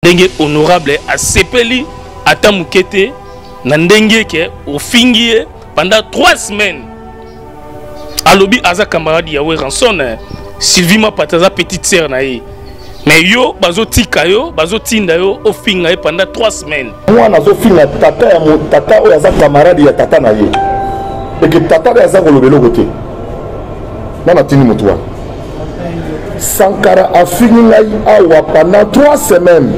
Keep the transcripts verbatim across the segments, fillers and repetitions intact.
ndenge honorable a sepeli ata mukete na ndenge ke ofingie pendant trois semaines. Alobi aza camarade ya Ranson Sylvie Mapataza petite sœur na ye. Mais yo bazo tika yo bazo tinda yo ofinga ye pendant trois semaines. Moi nazo finga tata ya mo tata o aza camarade ya tata na ye. Et que tata ya aza kolobelo côté. Nana tini mutwa. Sankara a fini ngai awa pendant trois semaines.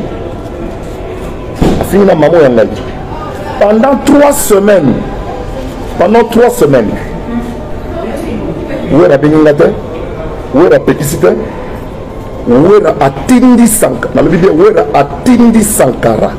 A fini na maman ya ngai. Pendant trois semaines. Pendant trois semaines. Où est la Beningate? Où est la Pékisite? Où est la Atindi Sankara? Dans le vidéo, où est la Atindi Sankara?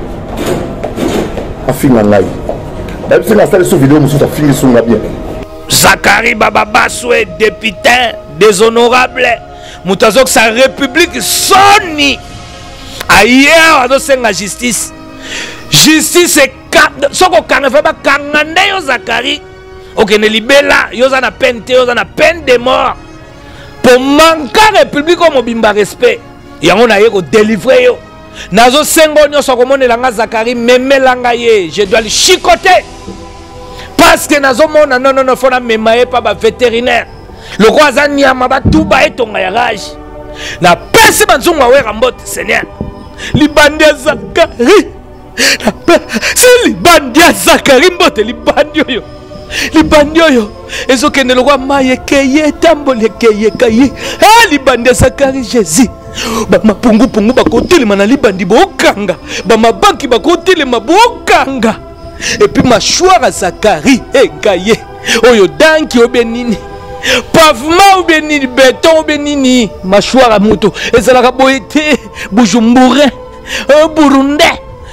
A fini en live. D'ailleurs, c'est la salle de vidéo, monsieur, ça finit sur la bien. Zakari Bababaswe, député déshonorable. Moutazok, sa république soni. Ailleurs, on a la justice. Justice, c'est ce qu'on a fait, c'est que Zakari. Ok, ne libella, yoza na peine, yoza na peine de mort. Pour manquer la République comme bimba respect, yango na yeko délivrer yo. Nazo sengo nyoso komone langa Zakari meme langa ye, je dois le chicoter. Parce que nazo mona non non non fona memaye pa ba vétérinaire. Le roi Zanyama ba tout ba etonga ya rage. Na pesi banzunga we rambote Seigneur. Libandi Zakari. C'est libandi Zakari mbote libandi yo. Libandi yo ezo kende lokwa maye keye tambole keye kaye ah libandi Zakari Jésus ba mapungu pungu ba kotele mana libandi bokanga ba mabanki ba kotele mabokanga et puis machouara Zakari e kaye oyo danki obenini pavement obenini béton obenini machouara moto ezalaka boyete Bujumbura au Burundi.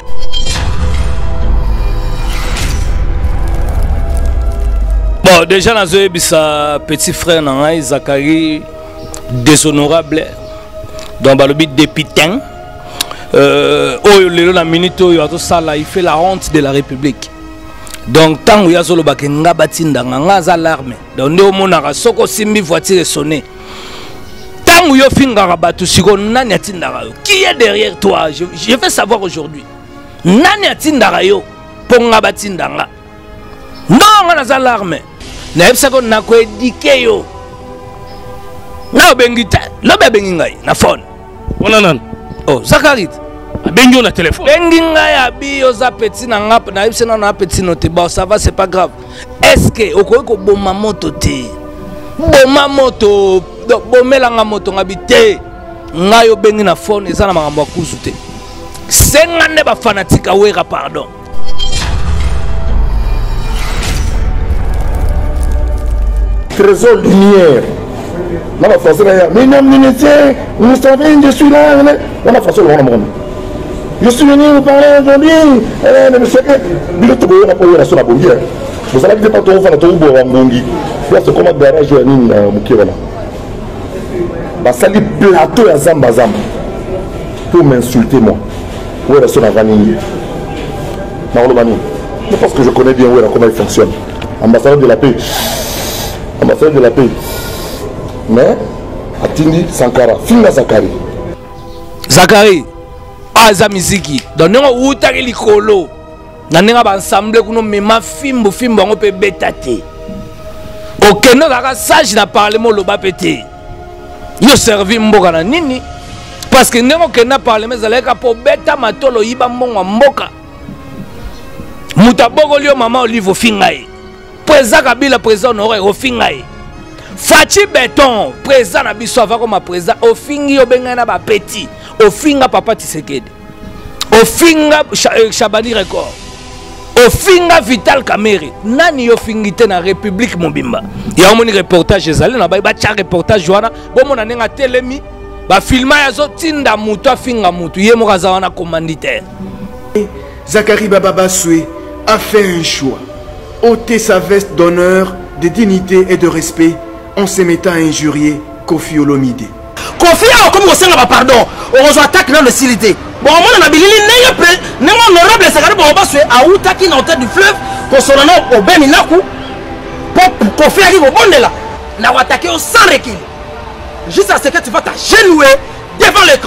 Bon, déjà, dans ce petit frère, Zakari, déshonorable, donc le but député, il fait la honte de la République. Donc, tant que vous avez un alarme, donc vous avez une voiture sonnée. Tant que vous avez un qui est derrière toi? Je veux savoir aujourd'hui. Nani atindara yo pour ngabatindanga. Non, on a alarme. Na yebisa ko na ko éduquer yo. Na bengita, lo be bengingai na phone. Ona nan. Oh, Zakari. Bengi na téléphone. Bengingai abi yo za petit na ngap na yebisa na petit note ba ça va c'est pas grave. Est-ce que okoki ko boma moto te? Boma moto, bomela nga moto ngabite. Ngayo bengi na phone eza na makambo akuzu te. Sengane ba fanatique awera pardon. Trésor lumière. On a fait ça. Mesdames, ministères, vous savez, je suis là. On a fait ça. Je suis venu vous parler aujourd'hui. Vous allez dire que vous avez fait c'est comme un garage à Mukirana. Basali plateau à Zamba Zamba pour m'insulter moi. Où est la son avanille? Je pense que je connais bien où est la comment il fonctionne. Ambassadeur de la paix. Ambassadeur de la paix. Mais Atindi Sankara, Finga Zakari. Zakari, Aza Miziki. Donc nous utaki likolo. Nanenga ba ensemble kuno mema fimbo fimbo ngo pe betate. Okeno kaka sage na parlement loba pété. Yo servi mboka na nini? Parce que nengo kena parlement zaleka po beta matolo yiba mbongo mboka. Mutaboko lio mama Olive Fingai. Président Kabila président honoraire au Fingai. Fachi Béton président na biso avant comme président au Fingi obenga na ba petit. Au Finga papa Tshisekedi. Au Finga Chabani record. Au Finga Vital Kamerhe. Nani yo fingite na République Mobimba. Ya omoni reportage ezali na ba ba cha reportage wana bomo na nenga telemi ba filma yazo tinda mutu afinga mutu ye mokaza wana commanditaire. Zakari Bababaswe a fait un choix. Ôter sa veste d'honneur, de dignité et de respect en se mettant à injurier Kofi Olomide. Kofi a comme on va pardon, on reçoit attaque dans le silité. Bon, on a bilili n'est pas honorable Zakari Bababaswe a outaki dans tête du fleuve pour son honneur au Beminaku pour Kofi arrive au bon de là. N'a attaqué sans recul. Juste à ce que tu vas t'agenouiller devant l'écran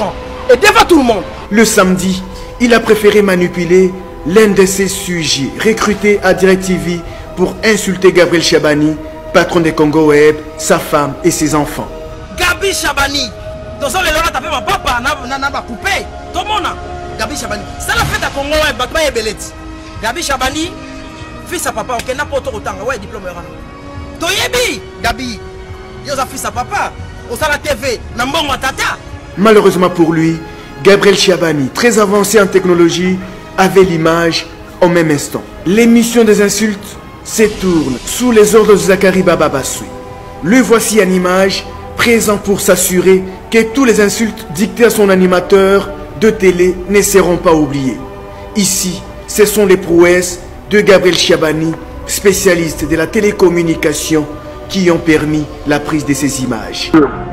et devant tout le monde. Le samedi, il a préféré manipuler l'un de ses sujets recrutés à DirecTV pour insulter Gabriel Chabani, patron de Congo Web, sa femme et ses enfants. Gabi Chabani, dans le lora tapé ma papa na na ba coupé. Tout le monde. Gabi Chabani, ça la fête à Congo Web, batma et beleti. Gabi Chabani, fils à papa, ok n'a pas autant autant, ouais diplôme rana. Toyebi, Gabi, yo za fils à papa, au sala T V, na mbongo tata. Malheureusement pour lui, Gabriel Chabani, très avancé en technologie, avait l'image au même instant. L'émission des insultes se tourne sous les ordres de Zakari Baba Basoui. Le voici en image, présent pour s'assurer que tous les insultes dictées à son animateur de télé ne seront pas oubliés. Ici, ce sont les prouesses de Gabriel Chabani, spécialiste de la télécommunication, qui ont permis la prise de ces images.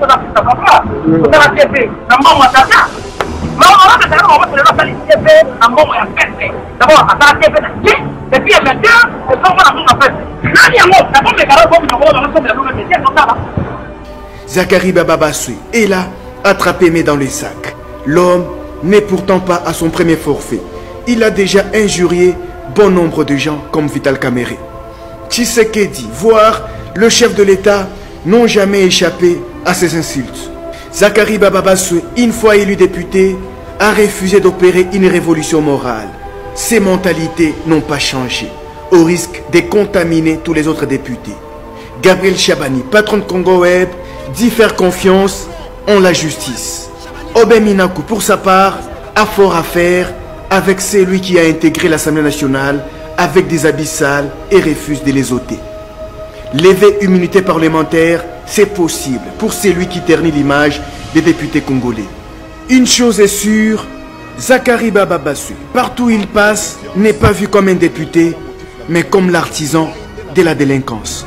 Zakari Baba Basoui est là, attrapé mais dans les sacs. L'homme n'est pourtant pas à son premier forfait. Il a déjà injurié bon nombre de gens comme Vital Kamerhe. Tshisekedi, voire le chef de l'État, n'ont jamais échappé à ces insultes. Zakari Baba Basoui, une fois élu député, a refusé d'opérer une révolution morale. Ses mentalités n'ont pas changé, au risque de contaminer tous les autres députés. Gabriel Chabani, patron de Congo Web, dit faire confiance en la justice. Obé Minaku, pour sa part, a fort à faire avec celui qui a intégré l'Assemblée nationale avec des habits sales et refuse de les ôter. Lever immunité parlementaire, c'est possible pour celui qui ternit l'image des députés congolais. Une chose est sûre, Zakari Baba Basoui, partout où il passe, n'est pas vu comme un député, mais comme l'artisan de la délinquance.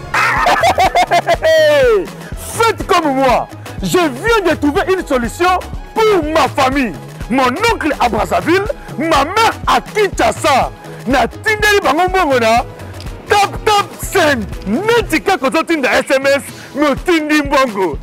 Faites comme moi, je viens de trouver une solution pour ma famille. Mon oncle à Brazzaville, ma mère à Kinshasa. Na tindeli bango mbongo na tap tap send. Netika kozo tinda S M S no tindi mbongo.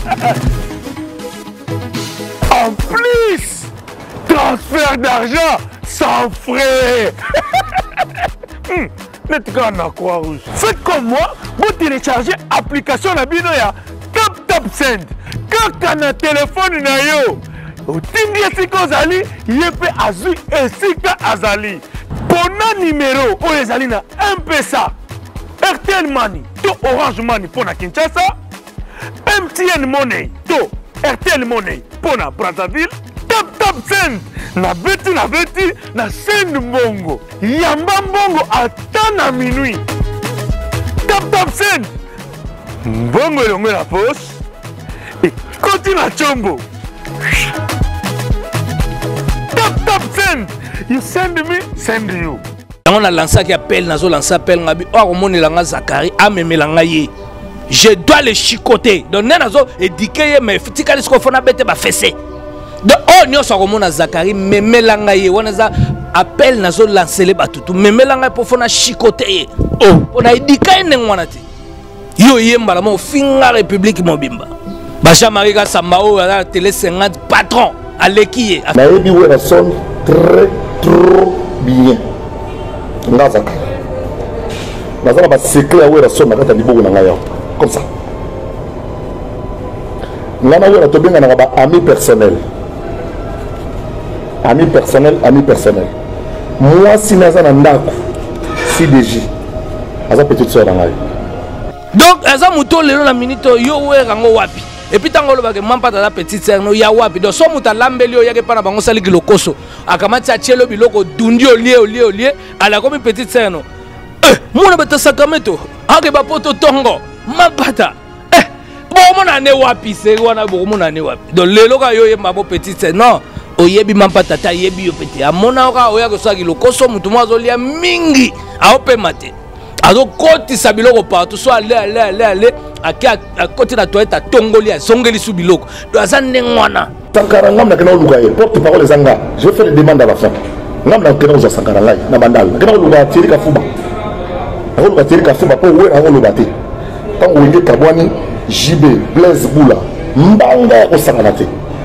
En plus, transfert d'argent sans frais. hmm. Netika na croix rouge. Faites comme moi, vous téléchargez l'application na bino ya tap tap send. Kaka na téléphone na yo. Tindi esika ozali, yepe azui esika azali. Pona numéro o ezali na M P S A, R T L Money, to Orange Money pona Kinshasa, M T N Money, to R T L Money pona Brazzaville, tap tap send, na beti na beti na send mbongo, yamba mbongo ata na minuit. Tap tap send, mbongo elongo na poche, et koti na chombo. Tap tap send. You send me, send you. On a lancé qui appelle, nazo lancé appel ngabi. Or mon elanga Zakari a me melanga ye. Je dois le chicoter. Donc nazo édiquer mais fitika les ko fona bete ba fessé. De oh nyo so mon Zakari me melanga ye. Wana za appel nazo lancer les batutu. Me melanga pour fona chicoter. Oh, on a édiquer ngwana ti. Yo yemba la mo finga République mobimba. Ba Jean-Marie Sambao la télé cinquante patron Alekiye. Naebi wera son très trop bien. Nazaka. Nazaka ba secret ya wera son nakata libogo na ngaya. Comme ça. Ngana wera to benga na ba ami personnel. Ami personnel, ami personnel. Moi si naza na ndako C D J. Aza petite sœur na ngaya. Donc aza muto lelo na minito yo wera ngo wapi? Et puis tant que le mampa ta petite sœur no ya wapi donc so muta lambeli o yake pana bango sali kilokoso akamati a tielo biloko dundi o lié o lié o lié ala comme petite sœur no eh mona beta sacramento ake ba poto tongo mapata eh bo mona ne wapi se wana bo mona ne wapi donc lelo ka yo yemba bo petite sœur non o yebi mampa tata yebi yo petit amona ka o yake so kilokoso mutu mo azolia mingi a ope mate azo koti sabiloko partout so aller aller aller aller à côté de la toilette à Tongoli à Songeli sous biloko. Do azane ngwana. Sankara ngam na kena luga ye. Porte parole zanga. Je fais les demandes à la fin. Ngam na kena uza Sankara ngai na bandal. Kena luga tiri ka fuba. Ako luga tiri ka fuba po we ako luga te. Tango wenge kabwani J B Blaise Boula. Mbanga ko sangana te.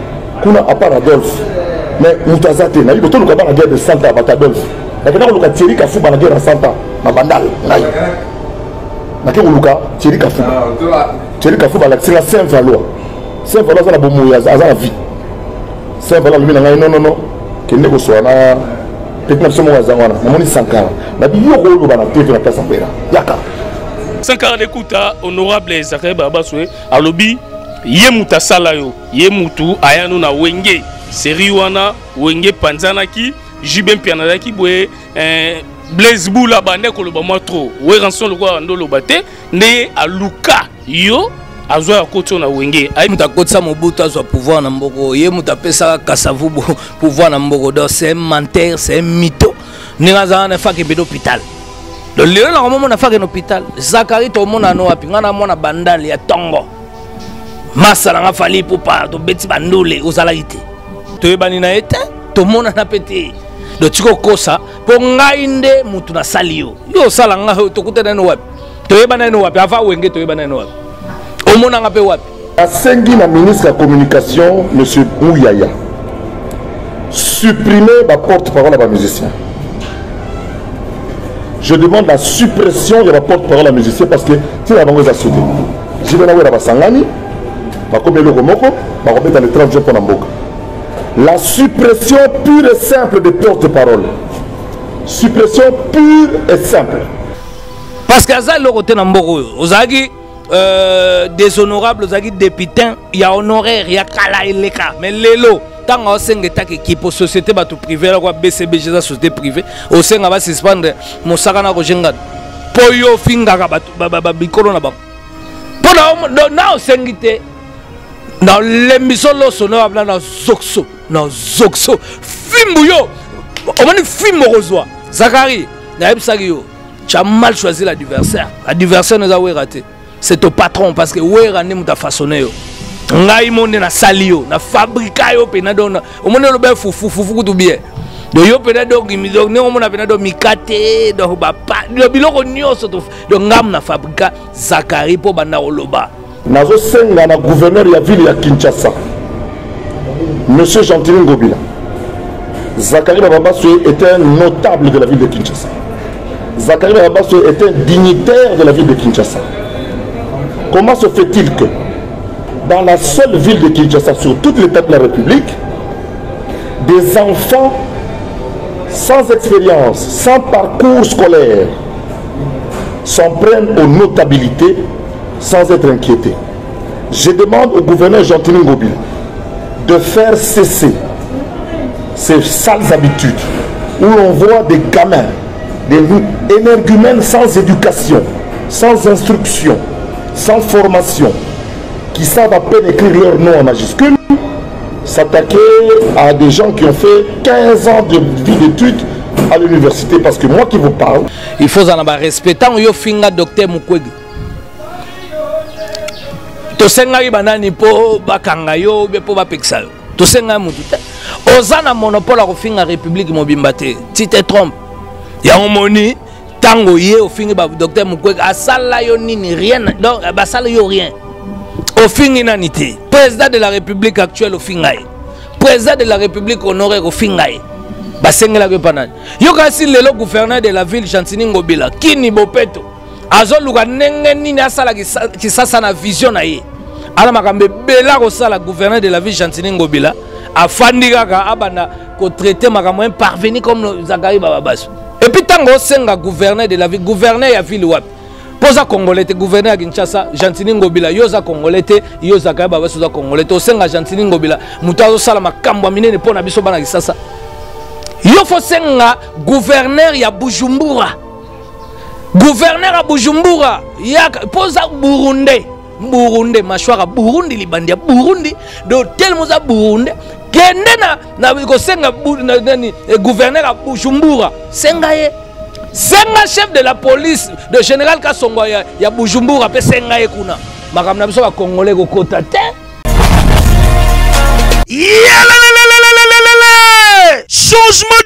kuna à part Adolphe mais Moutazate na yibo to luka ba na guerre de cent ans avec Adolphe na kana luka Thierry Kafuba na guerre de cent ans na bandal ngai na ke luka Thierry Kafuba Thierry Kafuba la tira Saint Valois Saint Valois za la bomo ya za la vie Saint Valois lui na ngai non non non kende ko so na peut-être même moi za wana na moni Sankara na biyo ko lo ba na T V na place Ambera yaka Sankara d'écouta honorable Zakaria Babaswe alobi ye mutasala yo ye mutu ayanu na wenge seri wana wenge panzanaki jibem pianalaki boye eh, Blaise Boula bande ko loba mo trop we ranson lo kwa ndo lo bate ne aluka yo azwa ya koto na wenge ay mutakotsa Mobutu azwa pouvoir na mboko ye mutapesa Kasavubu pouvoir na mboko donc c'est un menteur c'est un mytho ni ngaza na faki be d'hôpital le lieu na moment na faki na hôpital Zakari to mona no api ngana mona bandali ya tongo masala nga fali pour pas to beti bandole ozala ite to yebani na ete to mona na pete do tiko kosa po ngai nde mutu na sali yo yo sala nga to kutana no wapi to yebana no wapi afa wenge to yebana no wapi o mona nga pe wapi asengi na ministre de la communication monsieur Mouyaya supprimer la porte-parole à la musicien. Je demande la suppression de la porte-parole à la musicien parce que si la banque est assoudée je vais la Sangani dans les trente jours pour Namboka. La suppression pure et simple des porte-parole. Suppression pure et simple. Parce que ça, le côté Namboka, Ozagi déshonorable, Ozagi député, il y a honoraire, il y a Kala et Leka. Mais Lelo, tant qu'on sait que équipe société privée, la B C B G, la société privée, au sein de la suspendre, mon Sarana Rojenga, Poyo Finga, Bikolo Nabak. Pour na osengite dans l'émission honorable na Zoxo na Zoxo fimbu yo on m'a dit fimbu rozwa Zakari na ebsaki yo tu as mal choisi l'adversaire l'adversaire nous a raté c'est au patron parce que wera ni muta façonné yo ngai monde na sali yo na fabrika yo pe na dona o monde lo be fufu fufu tout bien do yo pe na do mi do ne o mona pe na do mikate do ba pa do biloko nyoso to do ngam na fabrika Zakari po bana oloba nazo senga na gouverneur ya ville ya Kinshasa monsieur Gentili Ngobila. Zakari Babaswe était un notable de la ville de Kinshasa. Zakari Babaswe était un dignitaire de la ville de Kinshasa. Comment se fait-il que dans la seule ville de Kinshasa, sur toute l'état de la République, des enfants sans expérience, sans parcours scolaire, s'en prennent aux notabilités sans être inquiétés? Je demande au gouverneur Gentili Ngobila de faire cesser ces sales habitudes où l'on voit des gamins, des énergumènes sans éducation, sans instruction, sans formation, qui savent à peine écrire leur nom en majuscule, s'attaquer à des gens qui ont fait quinze ans de vie d'études à l'université. Parce que moi qui vous parle, il faut en avoir respecté. Yo finga docteur Mukwege. To senga banani po bakanga yo be po bapeksa yo. To senga mutu. Ozana monopole à finga République mobimba te. Tu te trompes. Ya omoni tango ye au finga ba docteur Mukwege asala yo nini rien donc basala yo rien. Au finga nanité. Président de la République actuelle au finga. Président de la République honoraire au finga. Basengela ke panani yo kasi lelo gouverneur de la ville Gentili Ngobila kini bopeto azoluka ndenge nini asala kisasa na vision na ye ala makambe bela ko sala gouverneur de la ville Gentili Ngobila afandi kaka abana ko traiter makambo parvenir comme Zakari Babaswe et puis tango senga gouverneur de la ville gouverneur ya ville wapi poza congolais te gouverneur ya Kinshasa Gentili Ngobila yoza congolais te yo Zakari Babaswe za congolais te senga Gentili Ngobila mutazo sala makambo minene pona biso bana kisasa. Yo faut senga gouverneur ya Bujumbura. Gouverneur à Bujumbura. Ya posa Burundi. Burundi machwara Burundi libandia Burundi do tel moza Burundi. Kende na na ko senga nani gouverneur à Bujumbura. Senga ye. Senga chef de la police de général Kasongo ya, ya Bujumbura pe senga ye kuna. Makamna biso ba congolais ko kota te. Changement de fréquence.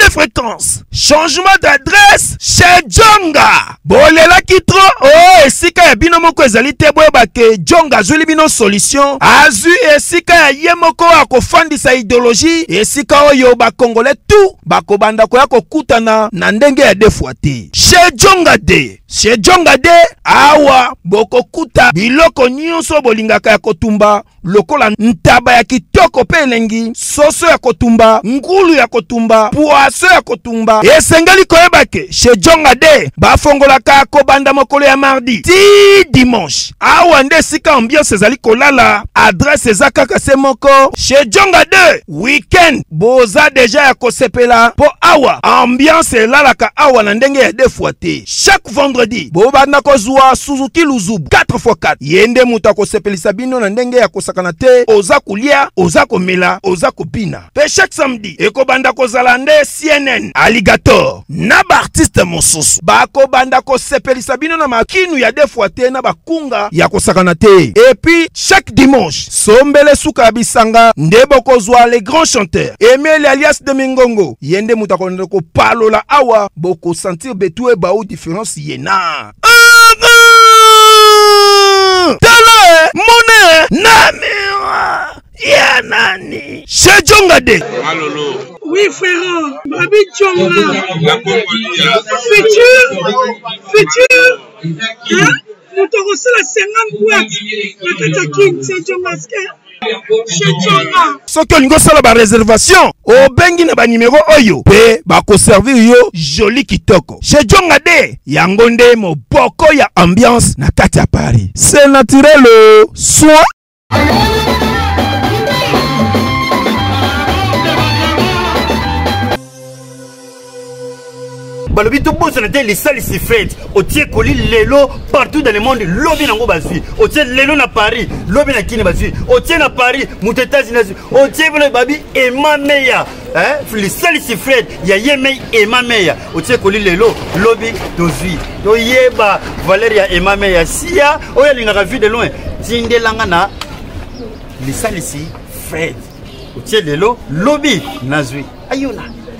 agence. Changement d'adresse chez Djonga. Bolela kitro. Oh, esika ya bino moko ezali te boyeba ke Djonga azuli bino solution. Azu esika ya ye moko akofandisa idéologie. Esika oyo ba Congolais tout bakobanda koya kokutana na ndenge ya defuate. Chez Djonga de. Chez Djonga de awa bokokuta biloko nyonso bolingaka ya kotumba lokola ntaba ya kitoko pe elengi, soso ya kotumba, ngulu ya kotumba, poaso ya kotumba. Esengeli koyeba ke chez Djonga de bafongolaka kobanda mokolo ya mardi ti dimanche. Awa nde sika ambiance ezali kolala, adresse eza kaka se moko. Chez Djonga de weekend boza deja ya kosepela po awa ambiance elalaka awa na ndenge ya defuate. Chaque vendredi bobanda kozwa Suzuki Luzubu quatre fois quatre. Yende muta kosepelisa bino na ndenge ya kosakana te, oza kulia, oza komela, oza kopina. Pe chaque samedi ekobanda kozala nde C N N Alligator na ba artiste mosusu bako banda kosepelisa bino na makinu ya defuate na bakunga ya kosakana te. Et puis chaque dimanche sombele suka bisanga nde bokozwa les grands chanteurs Emile alias de Mingongo. Yende muta konde ko palola awa boko sentir betue ba ou différence yena. Tala mone namira ya nani chez Djonga de. Alolo. Oui frère, Babi Djonga. Futur, futur. Hein? Nous te reçons la cinquante boîtes. La Katakin, c'est Djonga. Soki olingo sala ba réservation o bengi na ba numéro oyo pe ba ko servir yo joli kitoko. Chez Djonga de yango nde moboko ya ambiance na kati ya Paris. C'est naturel le soin. Balobi to bosse na les salles si faites. Otie koli lelo partout dans le monde. Lobby nango basui. Otie lelo na Paris. Lobby na kini basui. Otie na Paris. Mutetazi na basui. Otie bolo babi ema meya. Hein? Les salles si faites. Ya yeme ema meya. Otie koli lelo lobby dozui. To yeba Valeria ema meya. Sia oya linga vu de loin. Tinde langa na les salles si faites. Otie lelo lobby nazui. Ayona.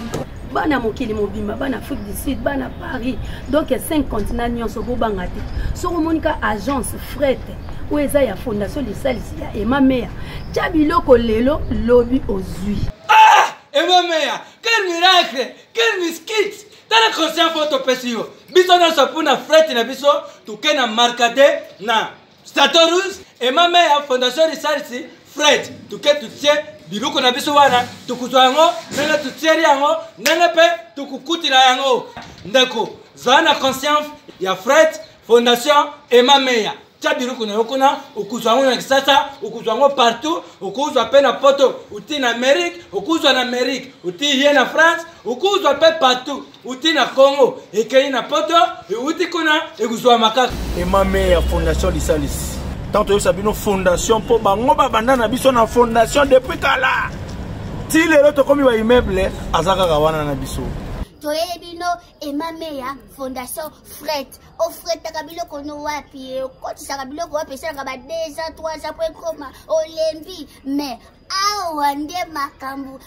Bana mokili mobima bana Afrique du Sud bana Paris donc cinq continents nyonso bobanga te so monika agence fret ou eza ya fondation de salisi ya Emma Meya tia biloko lelo lobby ozui. Ah Emma Meya, quel miracle, quel miskit tala conscient photo pesio biso na sapuna fret na biso tukena markade na Statorus Emma Meya fondation de salisi fret tuke tutie biloko na biso wana tukuzwa yango nene tutieri yango nene pe tukukutila yango ndeko zana conscience ya Fred Fondation Emma Meya tia biloko na yokona ukuzwa yango na kisasa ukuzwa yango partout ukuzwa pe na poto uti na Amerique ukuzwa na Amerique uti ye na France ukuzwa pe partout uti na Congo ekei na poto uti kuna ekuzwa makaka Emma Meya Fondation Lisalis. Tant que Sabino Fondation pour bango babanda na biso na fondation depuis kala. Ti lelo to komi wa immeuble azaka kawana na biso. Toye bino Emma Meya Fondation Fret. O Fret takabilo kono wapi ko tisaka biloko wapi sanga ba deux ans trois ans point koma olembi mais awa nde makambu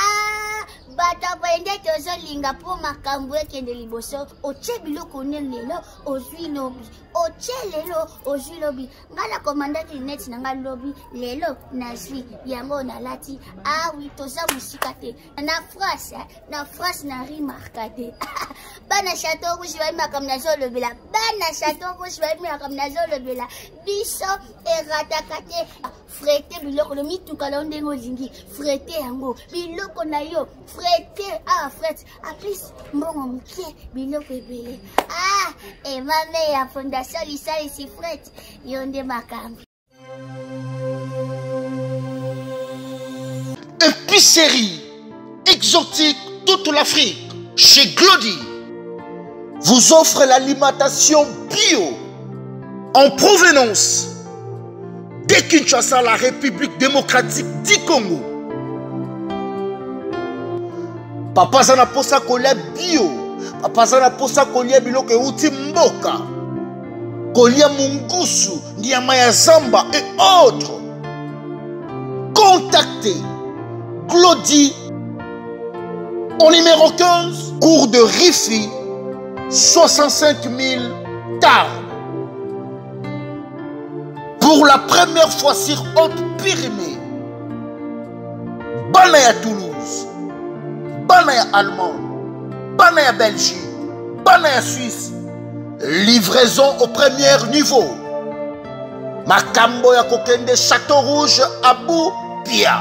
ah bata bende tozo linga po makambu ekende liboso oche biloko ne lelo ozwi lobi oche lelo ozwi lobi ngala komandaki net na nga lobi lelo nazwi yango na lati ah oui toza musika te na France na France na remarqué bana chateau rouge ba makam na zo lobela bana chateau rouge ba makam na zo lobela biso eratakate frete biloko le mituka la ndengo zingi frete yango biloko na yo frete ah frete a plus mbongo mukie biloko ebele ah Emma Meya Fondation Lisalis frete yonde makambi. Épicerie exotique toute l'Afrique chez Glody vous offre l'alimentation bio en provenance de Kinshasa, la République démocratique du Congo. Papa zana posa kolia bio, papa zana posa kolia biloko euti mboka, kolia mungusu, nyama ya zamba et autres. Contactez Glody Au numéro quinze, cours de Rifi, soixante-cinq mille Tarbes. Pour la première fois sur Haute-Pyrénées, Banaya Toulouse, Banaya Allemagne, Banaya Belgique, Banaya Suisse, livraison au premier niveau. Makambo ya Kokende Château Rouge, Abou Pia.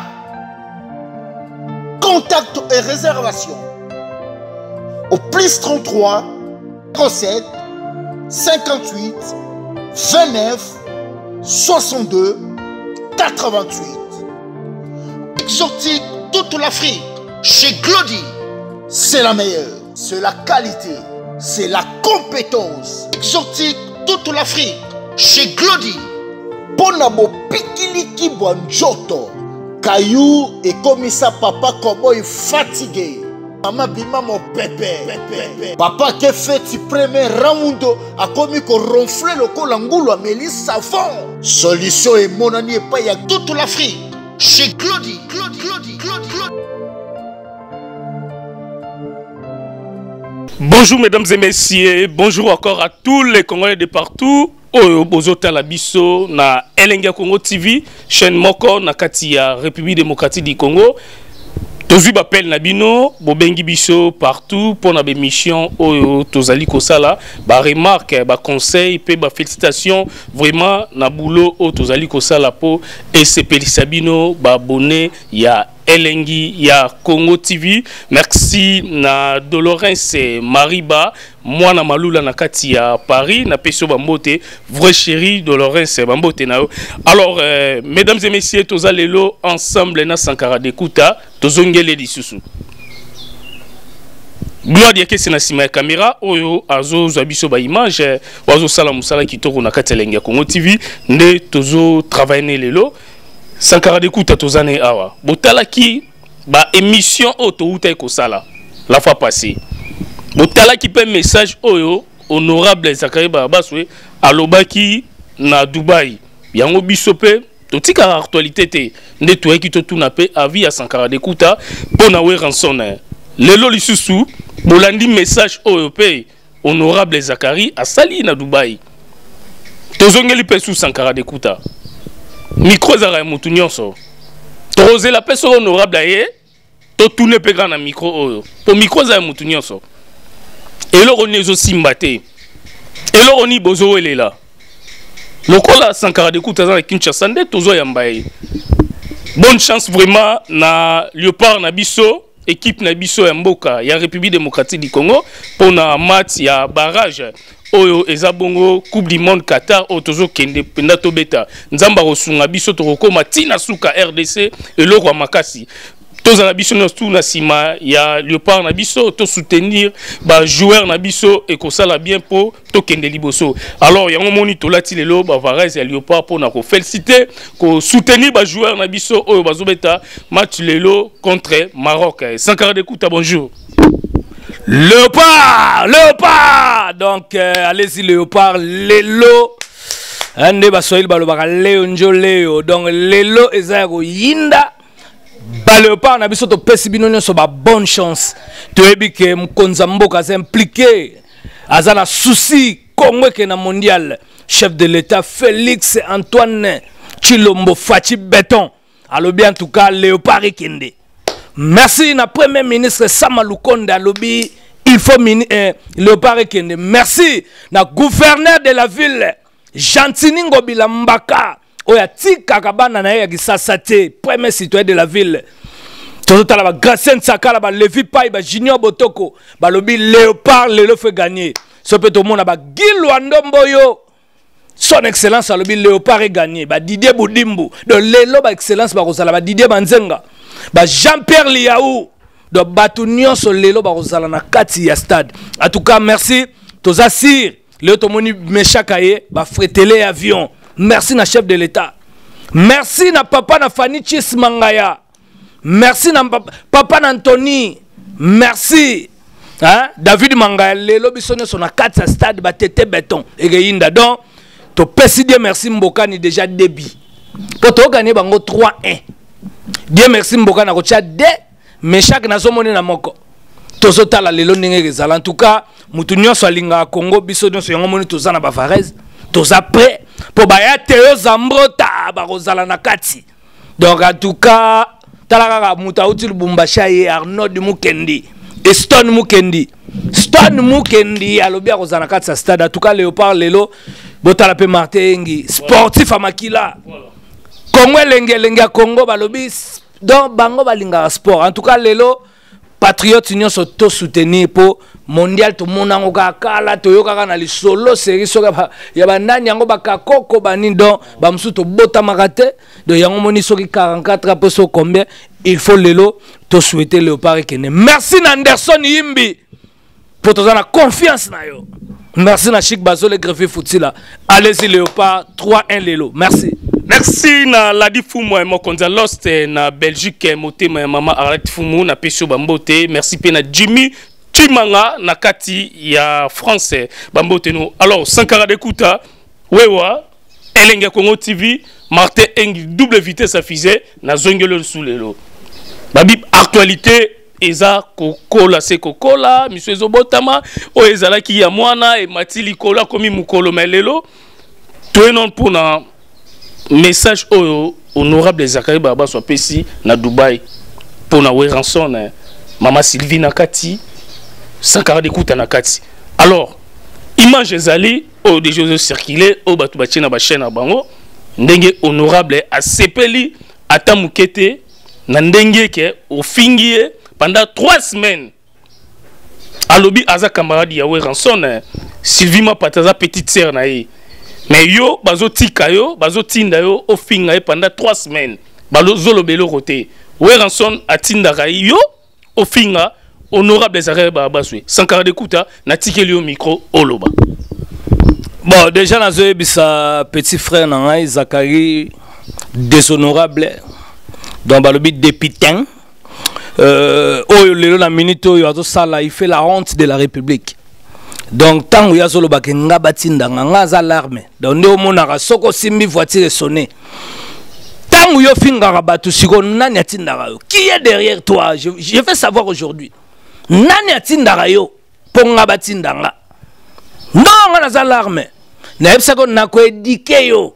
Contact et réservation au plus trente-trois, trente-sept, cinquante-huit, vingt-neuf, soixante-deux, quatre-vingt-huit. Exotique toute l'Afrique. Chez Glody, c'est la meilleure. C'est la qualité. C'est la compétence. Exotique toute l'Afrique. Chez Glody. Bonabo Pikiliki Bonjoto. Caillou et comme ça, papa, comment il est fatigué. Maman bima mon pépé. Papa qui fait le premier round a commis qu'on ronfle le col angoulou à Mélis savon. Solution et mon ami et pas y a toute l'Afrique. Chez Glody, Glody, Glody, Glody, Glody. Bonjour mesdames et messieurs, bonjour encore à tous les Congolais de partout. Oyo bozota la biso na Elenga Congo T V, chaîne moko na kati ya République démocratique du Congo. Tozu bapel na bino, bobengi biso partout pour na bémission oyo tozali kosala, ba remarque, ba conseil, pe ba félicitations vraiment na boulot o tozali kosala po esepelisa bino ba abonné ya Elengi ya Congo T V. Merci na Dolores Mariba, moi na Malula na kati ya Paris, na peso bambote, vrai chéri Dolores bambote na yo. Alors, euh, mesdames et messieurs, toza lelo ensemble na Sankara Dekuta, tozongele lisusu. Gloire ya kesi na sima ya caméra, oyo azo zabiso ba image, wazo sala musala kitoko na kati ya Elengi ya Congo T V, nde tozo travailler lelo. Sankara Dekuta tozane awa. Botalaki ba émission auto uta ekosala la fois passée. Botalaki pe message oyo honorable Zakari Babaswe alobaki na Dubaï. Yango biso pe totika actualité te nde toyeki to tuna pe avis ya Sankara Dekuta pona we ranson. Lelo lisusu bolandi message oyo pe honorable Zakari asali na Dubaï. Tozongeli pe sous Sankara Dekuta. Micro zara mutu nyonso. Toze la personne honorable aye, to tourner pe grand na micro oyo. Po micro zara mutu nyonso. Elo oni zo simbate. Elo oni bozo welela. Lokola Sankara Dekuta za Kinshasa nde tozo yambaye. Bonne chance vraiment na Léopard na biso, équipe na biso ya mboka ya République démocratique du Congo pour na match ya barrage. Oyo ezabongo Coupe du Monde Qatar o tozo kende penda to beta nzamba rosunga biso to kokoma tina suka R D C eloko makasi toza na biso no tout na sima ya Léopard na biso to soutenir ba joueur na biso et ko sala bien po to kende liboso. Alors yango moni to lati lelo ba varese ya Léopard po na ko féliciter ko soutenir ba joueur na biso oyo bazobeta match lelo contre Maroc. Sankara Dekuta, bonjour. Léopard, Léopard. Donc euh, allez-y Léopard, Lelo. Ande basoil balobaka Léo njo Léo. Donc Lelo ezako yinda. Ba Léopard na biso to pesi bino nyonso ba bonne chance. Toyebi ke mkonza mboka za impliqué. Azana souci Congo ke na mondial. Chef de l'État Félix Antoine Chilombo Fachi Béton. Alors bien en tout cas Léopard Ekende. Merci na premier ministre Samalukonde alobi il faut eh, Léopard Ekende. Merci na gouverneur de la ville Jantini Ngobila Mbaka oya tika kabana na ya gisasa te premier citoyen de la ville. Tozotala ba Gracien Sakala ba Levi Pai ba Junior Botoko ba lobi Léopard le fait gagner. Ce peut au monde ba Gilwa Ndomboyo. Son excellence alobi Léopard est gagné ba Didier Boudimbu de lelo ba excellence ba Rosala ba Didier Banzenga. Ba Jean-Pierre Liaou de Batunion sur lelo ba Rosala na kati ya stade. En tout cas merci toza sir le tomoni mechakaye ba fretele avion. Merci na chef de l'État. Merci na papa na Fanny Chis Mangaya. Merci na papa na Anthony. Merci hein David Mangaya lelo bisone sur na kati ya stade ba tete béton et yinda donc to président merci Mbokani déjà débit. Pour to gagner bango trois un. Dieu merci Mboka na kocha de mais chaque nazo moni na moko. tozotala lelo ndenge ezala. En tout cas mutu nyonso alinga Congo biso nyonso yango moni toza na bavarez toza prêt po baya teo zambrota bakozala na kati. Donc en tout cas talaka mutu auti Lubumbashi ye Arnold Mukendi et Stone Mukendi Stone Mukendi alobi akozala na kati sa stade. En tout cas Léopard lelo botala pe Martengi sportif à Makila Congo lenge lenge Congo balobi donc bango balinga sport. En tout cas lelo patriote union soto soutenir pour mondial tout monde ngo kala to yoka na li solo série soka ya banani yango bakakoko bani donc ba msuto bota makate de yango moni soki quarante-quatre après so combien il faut lelo to souhaiter Léopard Kene. Merci Anderson Yimbi pour ton confiance na yo. Merci na Chic Bazo le greffier Foutila. Allez-y Léopard trois un lelo. Merci. Merci na Ladi Fumu et Mokonza Lost na Belgique moté ma maman Arlette Fumu na Pesho Bambote. Merci pe na Jimmy Chimanga na Kati ya français Bambote no. Alors Sankara Dekuta Wewa Elenga Congo T V Martin Engi double vitesse affiché na Zongelo Soulelo. Babi actualité eza kokola se kokola monsieur Zobotama o ezala ki ya mwana e matili kola komi mukolo melelo to non pour na message au honorable Zakari Baba soit pesi na Dubaï pour na Weranson Mama Sylvie Nakati Sankara Dekuta Nakati. Alors image ezali au des choses circuler au batu bachi na ba chaîne na bango ndenge honorable a sepeli atamukete na ndenge ke au fingie pendant trois semaines alobi aza camarade ya Weranson Sylvie ma pataza petite sœur na ye. Mais yo bazo tika yo bazo tinda yo au finga pendant trois semaines bazo lobelo roté Weranson atinda yo au finga honorable Zakari Baba Swe Sankara Dekuta na tikeli yo micro oloba. Bon déjà na zo bisa petit frère na ngai Zakari déshonorable donc balobi députain euh oyo lelo na minute oyo azo sala il fait la honte de la République. Donc tant que yazolo bakenga batinda nga za l'arme donc nde monaka soko simbi voiture sonné tant yo finga batu siko nani atinda yo qui est derrière toi je, je veux savoir aujourd'hui nani atinda yo ponga batinda nga non nga za l'arme na epsa ko na ko éduquer yo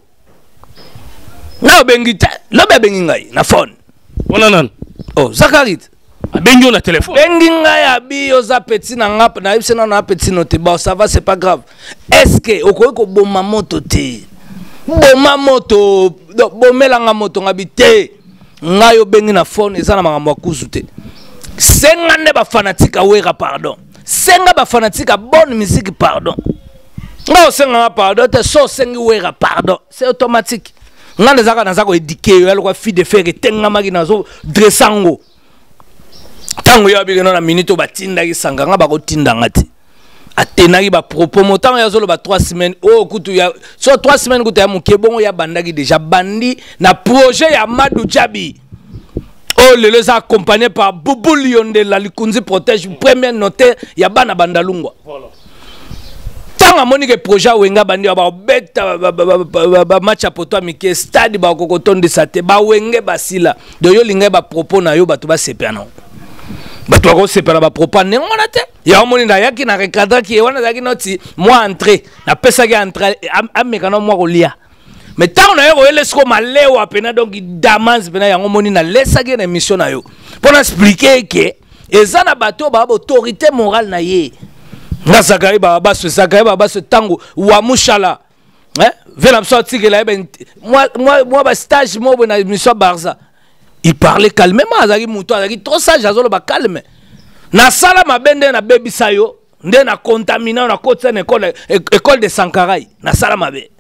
na bengita lo be bengi ngai na phone wana nan oh Zakari bengi na téléphone bengi ngai abi yo za petit na ngap na epsa na petit note bon ça va c'est pas grave est-ce que okoki ko boma moto te boma moto bomela nga moto ngabi te ngai yo bengi na phone eza na makambo akuzu te senga ne ba fanatique wera pardon senga ba fanatique bonne musique pardon non senga pardon te so sengi wera pardon c'est automatique ngane zaka na zako éduquer yo aloko fi de faire tenga maki nazo dressango tango yo abike na minute batinda ki sanga nga bako tinda ngati atenaki ba propos motango ya zolo ba trois semaines oh kutu ya so trois semaines kutu ya mukebongo ya bandaki déjà bandi na projet ya Madou Djabi oh le les accompagné par Boubou Lionde la Likunzi protège premier notaire ya bana bandalungwa voilà. Tanga monique projet wenga bandi ba beta ba match a poto mike stade ba kokotonde sate ba wenge basila do yo linga ba propos na yo batu ba sepana batu ba ko sepana ba propos ne ngona te ya moni na yaki na recadre ki wana zaki noti moi entrer na pesa ki entrer ameka no moi kolia mais tant na yo ele sko maleo apena donc damans pena yango moni na lesa ki na mission na yo pour expliquer que ezana bato ba autorité morale na ye na Zakari Baba Swe Zakari Baba Swe tango wa mushala hein vela msoti que la ben moi moi moi ba stage mo na mission Barza il parlait calmement azaki muto azaki trop sage azolo ba calme na sala mabende na baby sayo nde na contaminer na côté na école école de Sankarai na sala mabe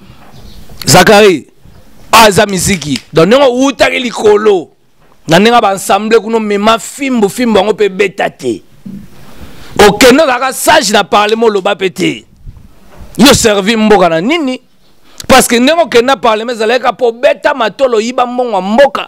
Zakari aza miziki donc ngo utaki likolo na nenga ba ensemble kuno mema fimbo fimbo ngo pe betate. Ok, nous avons sage na parlement loba pété. Yo servi mboka na nini? Parce que nous avons parlement zaleka po beta matolo yiba mbongo mboka.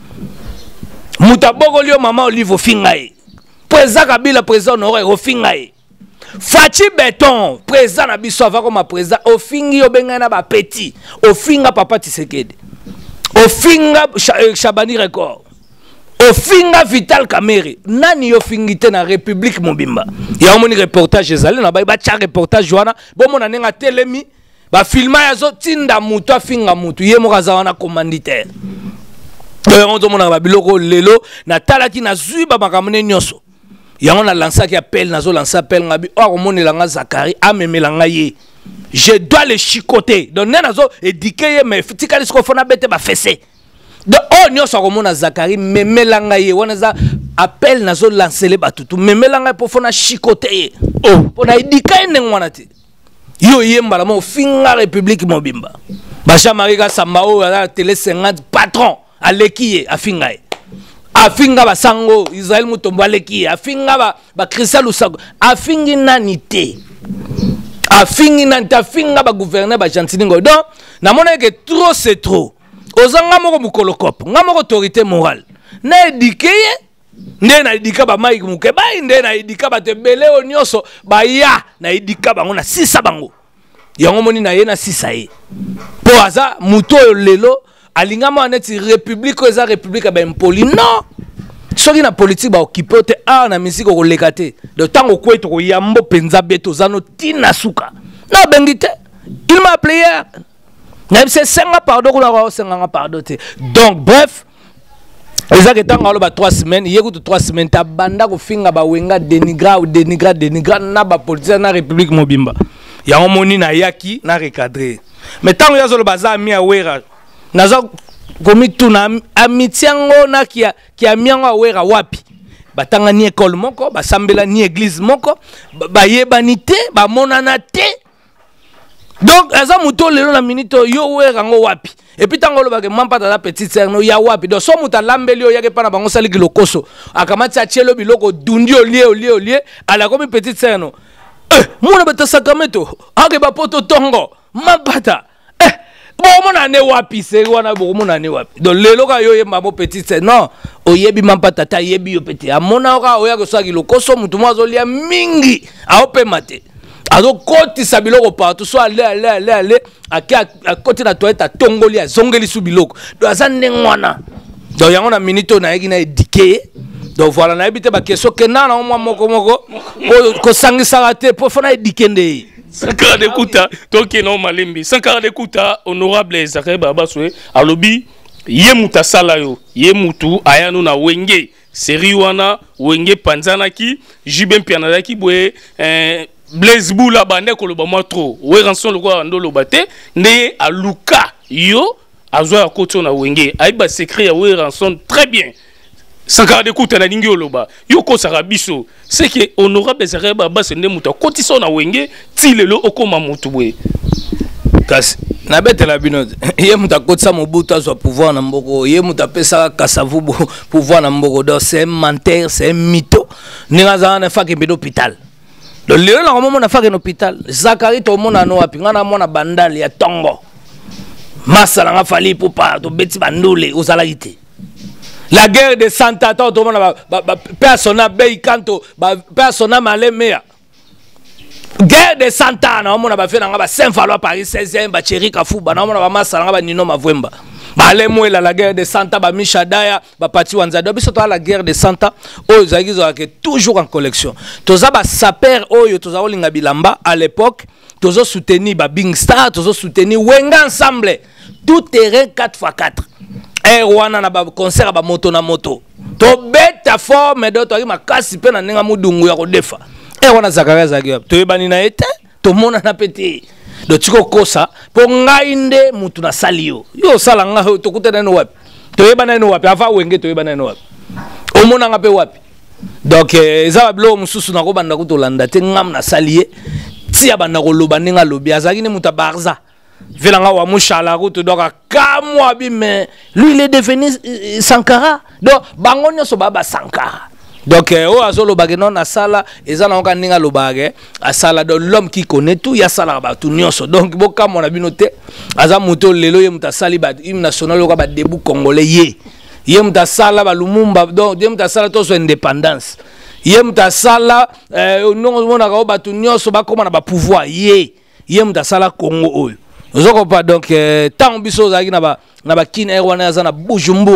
Mutaboko lio mama olive fingaye. Président Kabila président honoraire ofingaye. Fachi Beton président na biso ava comme président ofingi obenga na ba petit. Ofinga papa Tshisekedi. Ofinga Chabani record. ofinga Vital Kamerhe nani yo fingite na République Mobimba ya moni reportage ezali na ba cha reportage wana bomo na nenga telemi ba filma yazo tinda mutu afinga mutu ye mokaza wana commanditaire on zo mona ba biloko lelo na talaki na zui ba makamone nyoso yango na lansaki appel nazo lancer appel ngabi or monela nga Zakari amemela nga ye je dois le chicoter donc nazo éduquer mais tikali sko fona bete ba fessé de oh nyoso komona Zakari memela nga ye wana za appel nazo lancer le batutu memela nga po fona chicoter ye oh pona éduquer nengwana te yo yemba la mo finga République Mobimba ba Jean-Marie Sambao la télé cinquante patron alekiye afinga ye afinga ba sango Israël Mutombo alekiye afinga ba ba Christian Lusago afingi nani te afingi nani ta afinga ba gouverneur ba Jantiningo donc na mona que trop c'est trop ozanga moko mukolo kop nga moko autorité morale na éduquer nde na éduquer ba Mike Muke ba nde na éduquer ba tebele onyoso ba ya na éduquer bango na sisa bango yango moni na ye na sisa ye po aza muto lelo alingama neti république eza république ba impoli non soki na politique ba occupé te a na musique ko lekate de tango kweto ko yambo penza beto zano tina suka na bengite il m'a appelé hier na c'est senga pardon ko na senga pardon te donc bref eza ke tango alo ba trois semaines yekutu trois semaines ta banda ko finga ba wenga dénigra ou dénigra dénigra na ba politique na République Mobimba yango moni na yaki na recadrer mais tango yazo lo baza mi awera nazo komi tuna amitiango na kia kia miango awera wapi batanga ni école moko basambela ni église moko bayebani te bamonana te donc aza muto lelo na minito yo wera ngo wapi et puis tango lo bake mampa ta petite sœur no ya wapi donc so muta lambeli yo yake pana bango sali kilokoso akamati achelo biloko dundi olie olie olie ala komi petite sœur no eh mona beta sakameto ake bapoto tongo mapata bon mon année wapi c'est wana bon mon année wapi donc le loka yo yemba mo petit c'est non oyebi mampa tata yebi yo petit amona oka oya ko saki lokoso mutu mwazo lia mingi a ope mate azo koti sabiloko partout so aller aller aller aller a koti na toilette a tongoli a zongeli su biloko donc aza ndengwana donc yango na minute na yeki na éduquer donc voilà na ebité ba question que na na mwa moko moko ko sangisa raté pour fona éduquer ndé Sankara de Kouta, donc non malembi. Sankara de Kouta, honorable Zakari Babaswe, alobi yemuta salayo, yemutu ayanu na wenge, seri wana wenge panzanaki, jibem pianadaki boye eh, Blaise Boula bande koloba matro, we ranson le quoi ando lobate, ne aluka yo azwa ya koto na wenge, aiba secret ya we ranson très bien. Sankara de Kouta na ningi oloba yoko sarabiso c'est que honorable Zakari Babaswe ne muta kotiso na wenge ti lelo okoma mutu bwe kasi na bete la binote ye muta kotisa mobutu azwa pouvoir na mboko ye muta pesa kasavu pouvoir na mboko donc c'est un menteur c'est un mytho ninga za na faki mbi hôpital donc lelo na momo na faki hôpital Zakari to mona no wapi ngana mona bandali ya tongo masala nga fali popa to beti bandule ozala ite. La guerre de Santa Tata, tout le monde a personne n'a bé canto, personne n'a malé mea. Guerre de Santa Ana, on a fait un Saint-Valois Paris seizième, ba Chéri Kafou, ba on a massa ba Nino Mavwemba. Ba le moela la guerre de Santa, ba Michadaya, ba Pati Wanzado, biso to la guerre de Santa, oh zagizo ake toujours en collection. Toza ba saper oyo toza olinga bilamba à l'époque, tozo soutenu ba Bing Star, tozo soutenu Wenga ensemble. Tout terrain quatre fois quatre. Eh wana na ba concert ba moto na moto to beta forme do to ma kasi pe na ninga mudungu ya kodefa eh wana Zakari Zakari to yebani na ete to mona na pete do tiko kosa po ngai nde mutu na salio yo sala nga to kutena no wapi to yebana no wapi ava wenge to yebana no wapi o mona nga pe wapi donc eza blo mususu na ko banda ko to landa te ngam na salie ti abanda ko loba ninga lobi azaki ni muta barza Velanga wa mushala route donc kamwa bi mais lui il est devenu euh, Sankara donc bangonyo so baba Sankara donc euh, o azolo bageno na sala ezana onka ninga lobage a sala de l'homme qui connaît tout ya sala ba tout nyonso donc boka mona binote aza moto lelo ye muta sali ba hymne national ko ba debout congolais ye ye muta sala ba Lumumba donc ye muta sala to so indépendance ye muta sala euh non mona ko ba tout nyonso ba koma na ba pouvoir ye ye muta sala Congo oyo. Zoko pas donc tant biso zaki na ba na ba kin erwana za na Bujumbura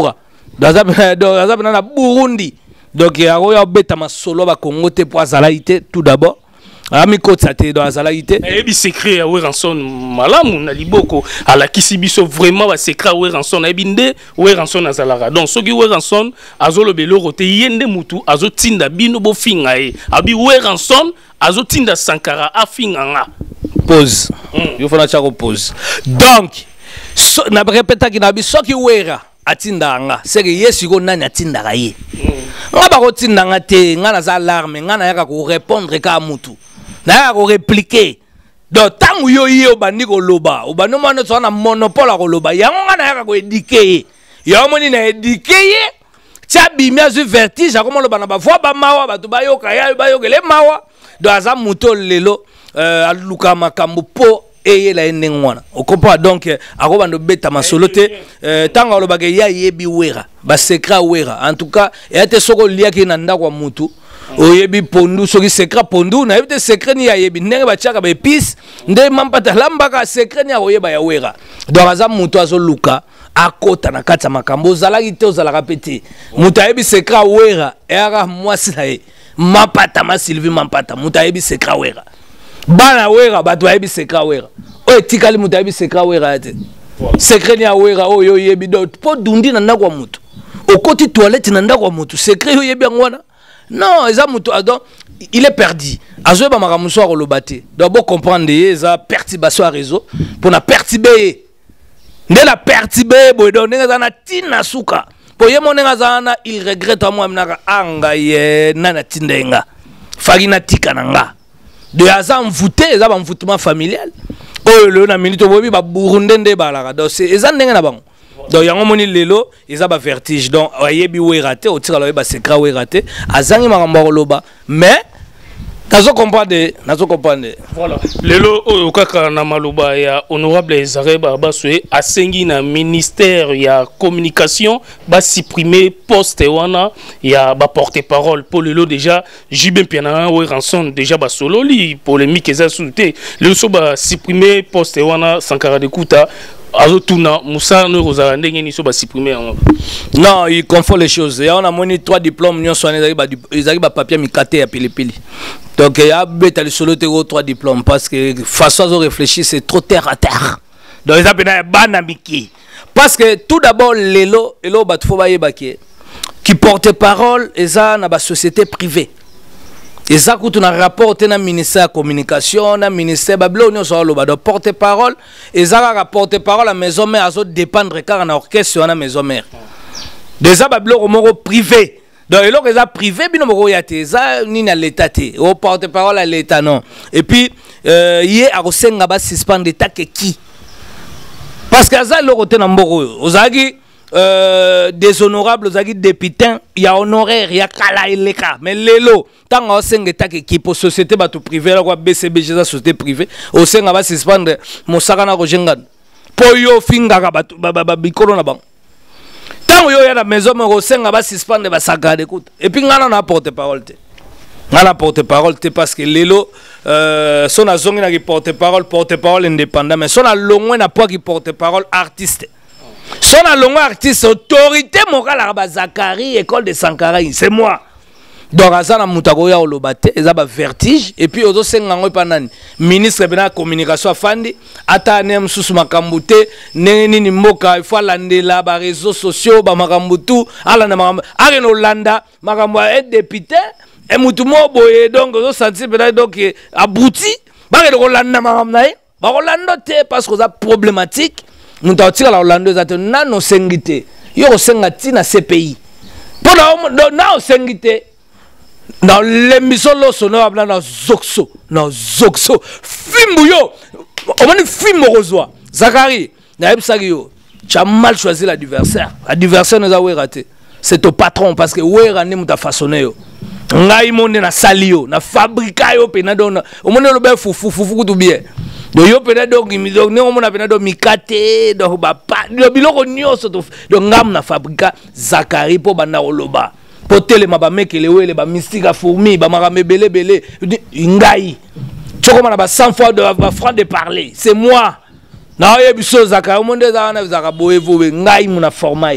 dans na Burundi donc il y a un bêta masolo ba Congo te pour azalaïté tout d'abord ami kotsa te dans azalaïté et bi secret ya Weranson malamu na liboko ala kisibiso vraiment ba secret Weranson et binde Weranson azalara donc soki Weranson azolo beloro te yende mutu azotinda bino bo finga e abi Weranson azotinda Sankara afinga nga pause il faut na chako pause donc so, na répéta ki na bi soki wera atinda nga c'est que yesu ko nani atinda ka ye nga ba ko tinda nga te nga na za alarme nga na yaka ko répondre ka mutu na yaka ko répliquer donc tangu yo ye obandi ko loba obandi mwana so na monopole ko loba yango nga na yaka ko éduquer yo moni na éduquer tia bimia zu vertige akomo loba na ba voix ba mawa ba to ba yoka ya ba yokele mawa do aza muto lelo euh aluka makambo po eye la endengwana on comprend donc akobando beta masolote euh tanga lo bagay ya yebi wera ba secret wera en tout cas et ate soko liaki na ndako mutu oyebi pondu soki secret pondu na yebite secret ni ya yebi ndenge ba chaka ba épice nde mampata lambaka secret ni ya oyeba ya wera donc aza mutu azo luka akota na kata makambo zalaki te ozala kapete mutu ayebi secret wera era mwasi na ye mampata ma Sylvie mampata mutu ayebi secret wera bana wera bato ayebi secret wera o etikali mutu ayebi secret wera te secret ni ya wera oyo yebi do po dundi na ndako mutu okoti toilette na ndako mutu secret yo yebi ngwana non eza mutu donc il est perdu azo ba makamuso ko lobate donc bo comprendre eza perturbation à réseau pour na perturber nde la perturber bo donc ndenga na tina suka po ye monenga zana il regrette moi mnaka anga ye nana tindenga fagina tika nanga de hasard mvouté eza ba mvoutement familial oyo le na minute bobi ba burunde nde balaka donc c'est eza ndenga na bango donc yango moni lelo eza ba vertige donc ayebi we raté o tira lo ba secret we raté azangi makambo loba mais nazo comprendre nazo comprendre voilà lelo oyo kaka na maloba ya honorable Ezareba Baswe asengi na ministère ya communication ba supprimer poste wana ya ba porte-parole pour lelo déjà Jibin Piana we ranson déjà ba solo li polémique eza souté lelo so ba supprimer poste wana Sankara de Kuta azotuna Moussa no rozala ndenge ni so ba supprimer non il confond les choses ya on a moni trois diplômes nyon soné ezaki ba ezaki ba papier mikate ya pilipili donc il y a beta le solo te trois diplômes parce que façon de réfléchir c'est trop terre à terre donc ils appellent bana miki parce que tout d'abord lelo elo bat fo ba yebaki qui porte parole eza na ba société privée eza kutu na rapport na ministère de communication na ministère bablo nyo so lo ba do porte parole eza ka porte parole à maison mère azo dépendre car na orchestre na maison mère déjà bablo moko privé donc il est privé bino moko yate za ni na l'état te au porte parole à l'état non et puis euh yé a kosenga ba suspendre l'état que qui parce que ça le côté na mboko ozaki euh déshonorable ozaki député il y a honoraire il y a kala eleka mais lelo tanga osenga l'état que qui pour société ba tout privé la quoi B C B G za société privée osenga ba suspendre mosaka na kojenga po yo finga ka ba ba bikolo na bango tant yo ya la maison me rosenga ba suspendre ba sagade écoute et puis ngana na porte parole te ngana porte parole te parce que lelo euh son azongi na ki porte parole porte parole indépendant mais son a longwe na po ki porte parole artiste son a longwe artiste autorité morale ba Zakari école de Sankara c'est moi donc azana mutako ya olobate eza ba vertige et puis ozo senga ngo panani ministre bena communication afandi ata ne msusu makambute nene nini mboka il faut landela ba réseaux sociaux ba makambutu ala na makambo are no landa makambo et député et mutu mo boye donc ozo sentir bena donc abouti ba ke ko landa makambo nae ba ko landa te parce que ça problématique mutu atika la landa za te nano sengite yo senga tina C P I pour na na sengite dans l'émission sonore abla na zoxo na zoxo fimbu yo on va fimbu rozoa Zakari na ebsaki yo tu as mal choisi l'adversaire l'adversaire nous a raté c'est au patron parce que wera ne muta façonné yo ngai monde na salio na fabrica yo pena dona o monde lo be fufu fufu kutu bien do yo pena donc mi donc ne o mona pena do mikate do ba pa do biloko nyoso to do ngam na fabrica Zakari po bana oloba potel ma ba mekele wele ba mystique a fourmi ba marame belé belé ngai toko na ba cent fois de ba franc de parler c'est moi na ye biso Zakari monde za na Zakari boevo ngai muna formai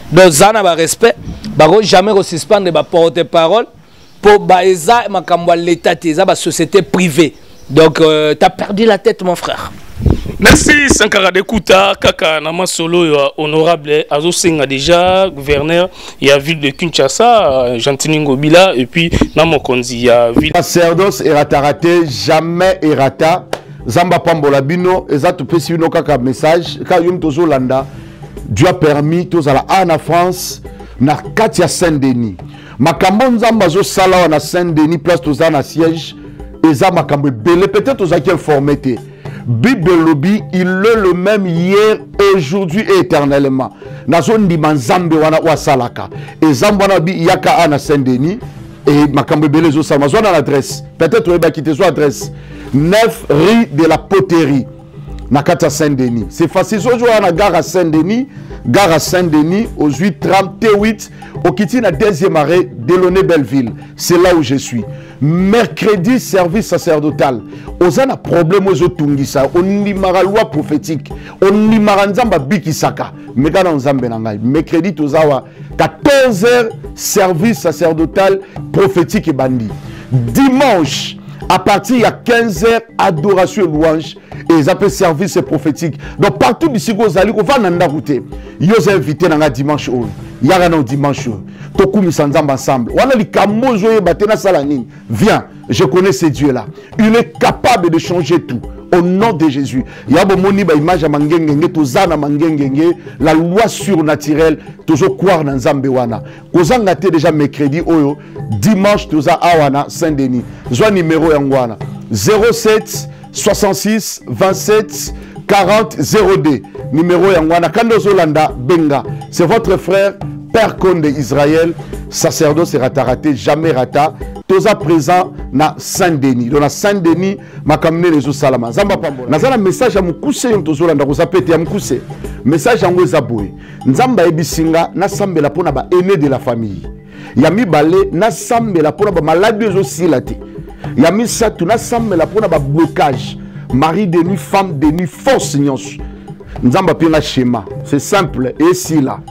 donc ça na ba respect bako jamais resuspendre ba porte-parole pour ba eza makambo l'état eza ba société privée donc euh, tu as perdu la tête mon frère. Merci Sankara Dekuta kaka nama solo ya honorable azo senga déjà gouverneur ya ville de Kinshasa Gentini Ngobila et puis na mokonzi ya ville sacerdoce erata raté jamais erata Zamba Pambola bino ezatu pesi bino kaka message ka yum tozo landa Dieu a permis tozala en France na kati ya Saint-Denis makambo nzamba zo sala na Saint-Denis place toza na siège eza makambo belé peut-être toza qui informé te Bible lobby, il est le même hier, aujourd'hui et éternellement. Nazo ndima nzambe wana wa salaka. Et zambana bi yaka ana Saint-Denis et makambe belezo sama. Zo na l'adresse. Peut-être va quitter son adresse. neuf rue de la Poterie. Nakata Saint-Denis. C'est facile. Zo à la gare à Saint-Denis, gare à Saint-Denis au huit trente-huit au Kiti na deuxième arrêt Delaunay Belleville. C'est là où je suis. Mercredi, service sacerdotal. On a un problème aux Tungisa. On n'y mara loi prophétique. On n'y mara nzamba bikisaka. Mais quand on zambe nangai. Mercredi, tozawa quatorze heures, service sacerdotal prophétique et bandit. Dimanche, à partir de quinze heures, adoration et louange. Et ils appellent service prophétique. Donc partout d'ici, vous allez, on va nanda route. Ils ont invité dans la dimanche. Il y a un dimanche. Toku misanzamba ensemble. On a les kamozo et batena salanine. Viens, je connais ce Dieu-là. Il est capable de changer tout. Au nom de Jésus. Il y a une image à Mangengenge, Tozana Mangengenge, la loi surnaturelle, toujours croire dans Zambewana. Kozanga te déjà mercredi, oyo, dimanche, Toza Awana, Saint-Denis. Zwa numéro Yangwana. zéro sept soixante-six vingt-sept quarante zéro deux. Numéro Yangwana. Kandozo Landa, Benga. C'est votre frère, Père Konde Israël, sacerdoce rata raté, jamais rata. Toza présent na Saint-Denis. Donc na Saint-Denis, ma kamine les salama. Zamba pambola. Nazana message à mukuse yon tozo landa ko sapete ya mukuse. Message yango ezaboué. Nzamba ebisinga na sambela pona ba aîné de la famille. Yami balé na sambela pona ba malade ezo silate. Yami satu na sambela pona ba blocage. Mari de nuit, femme de nuit, force nyonso. Nzamba pinga schéma. C'est simple et si là.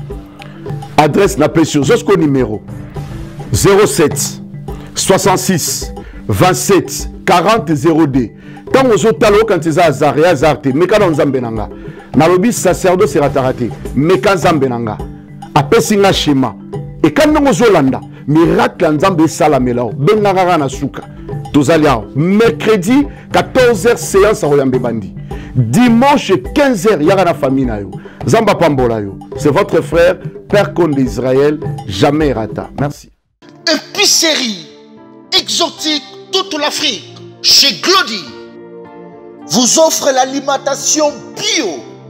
Adresse na pression. Jusqu'au numéro zéro sept soixante-six vingt-sept quarante zéro deux. Quand vous êtes allé quand vous êtes à Zarte, mais quand vous êtes à Nalobi sacerdoce sera raté, mais quand vous êtes à après c'est schéma. Et quand vous êtes là, miracle en Zambé Salamelao, Benara na Souka, tous allez mercredi quatorze heures séance à Royambe Bandi. Dimanche quinze heures, il y a la famille. Zamba Pambola, c'est votre frère, Père Konde d'Israël, jamais rata. Merci. Épicerie exotique toute l'Afrique chez Glody vous offre l'alimentation bio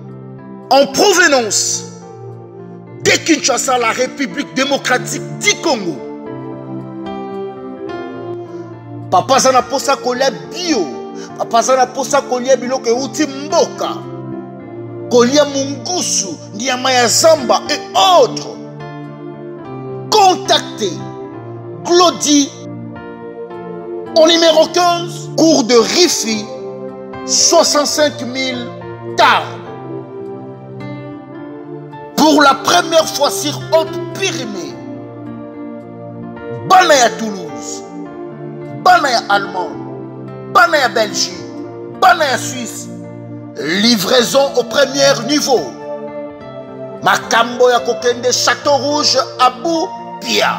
en provenance de Kinshasa, la République démocratique du Congo. Papa Zana posa kolia bio, Papa Zana posa kolia biloko uti mboka, kolia mungusu, nyama ya zamba et autres. Contactez Glody au numéro quinze, cours de Rifi, soixante-cinq mille Tarbes. Pour la première fois sur Haute-Pyrénées, Banaya Toulouse, Banaya Allemagne, Banaya Belgique, Banaya Suisse, livraison au premier niveau. Makambo ya Kokende, Château Rouge, Abou Pia.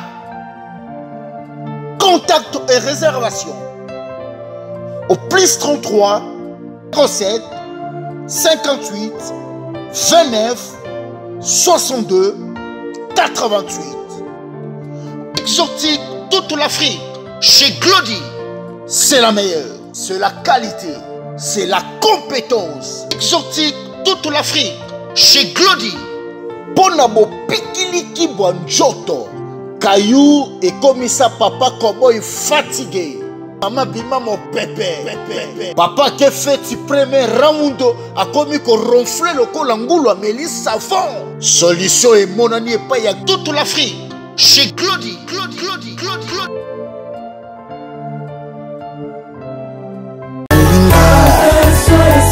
Contact et réservation au plus trente-trois trente-sept cinquante-huit vingt-neuf soixante-deux quatre-vingt-huit. Exotique toute l'Afrique chez Glody, c'est la meilleure, c'est la qualité, c'est la compétence. Exotique toute l'Afrique chez Glody. Bonabo Pikiliki Bonjoto. Caillou et comme ça papa comme il fatigué. Maman bima mon pépé. Papa qui fait le premier round a commis qu'on ronfle le col angoulou à Mélis savon. Solution et mon ami et pas y a toute l'Afrique. Chez Glody, Glody, Glody, Glody, Glody.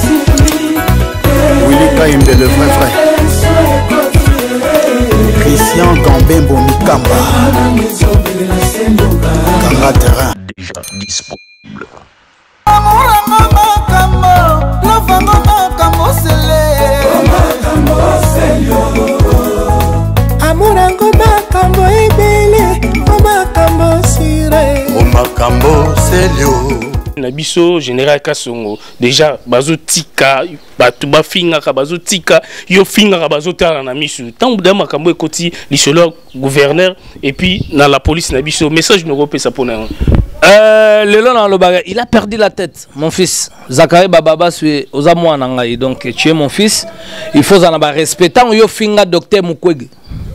Willy Kaïm de le vrai frère. Christian. Christian Gambembo Mikamba. Kanga terrain. Déjà disponible. Amurango makambo ebele, makambo sire. Makambo selio. Nabiso général Kasongo déjà bazo tika batu ba finga ka bazo tika yo finga ka bazo tala na misu tant de makambo ekoti lisolo gouverneur et puis dans la police nabiso message no repé ça pona euh le long le bagarre il a perdu la tête mon fils Zakari Bababa c'est aux amours nangai donc tu es mon fils il faut en avoir respectant yo finga docteur Mukwege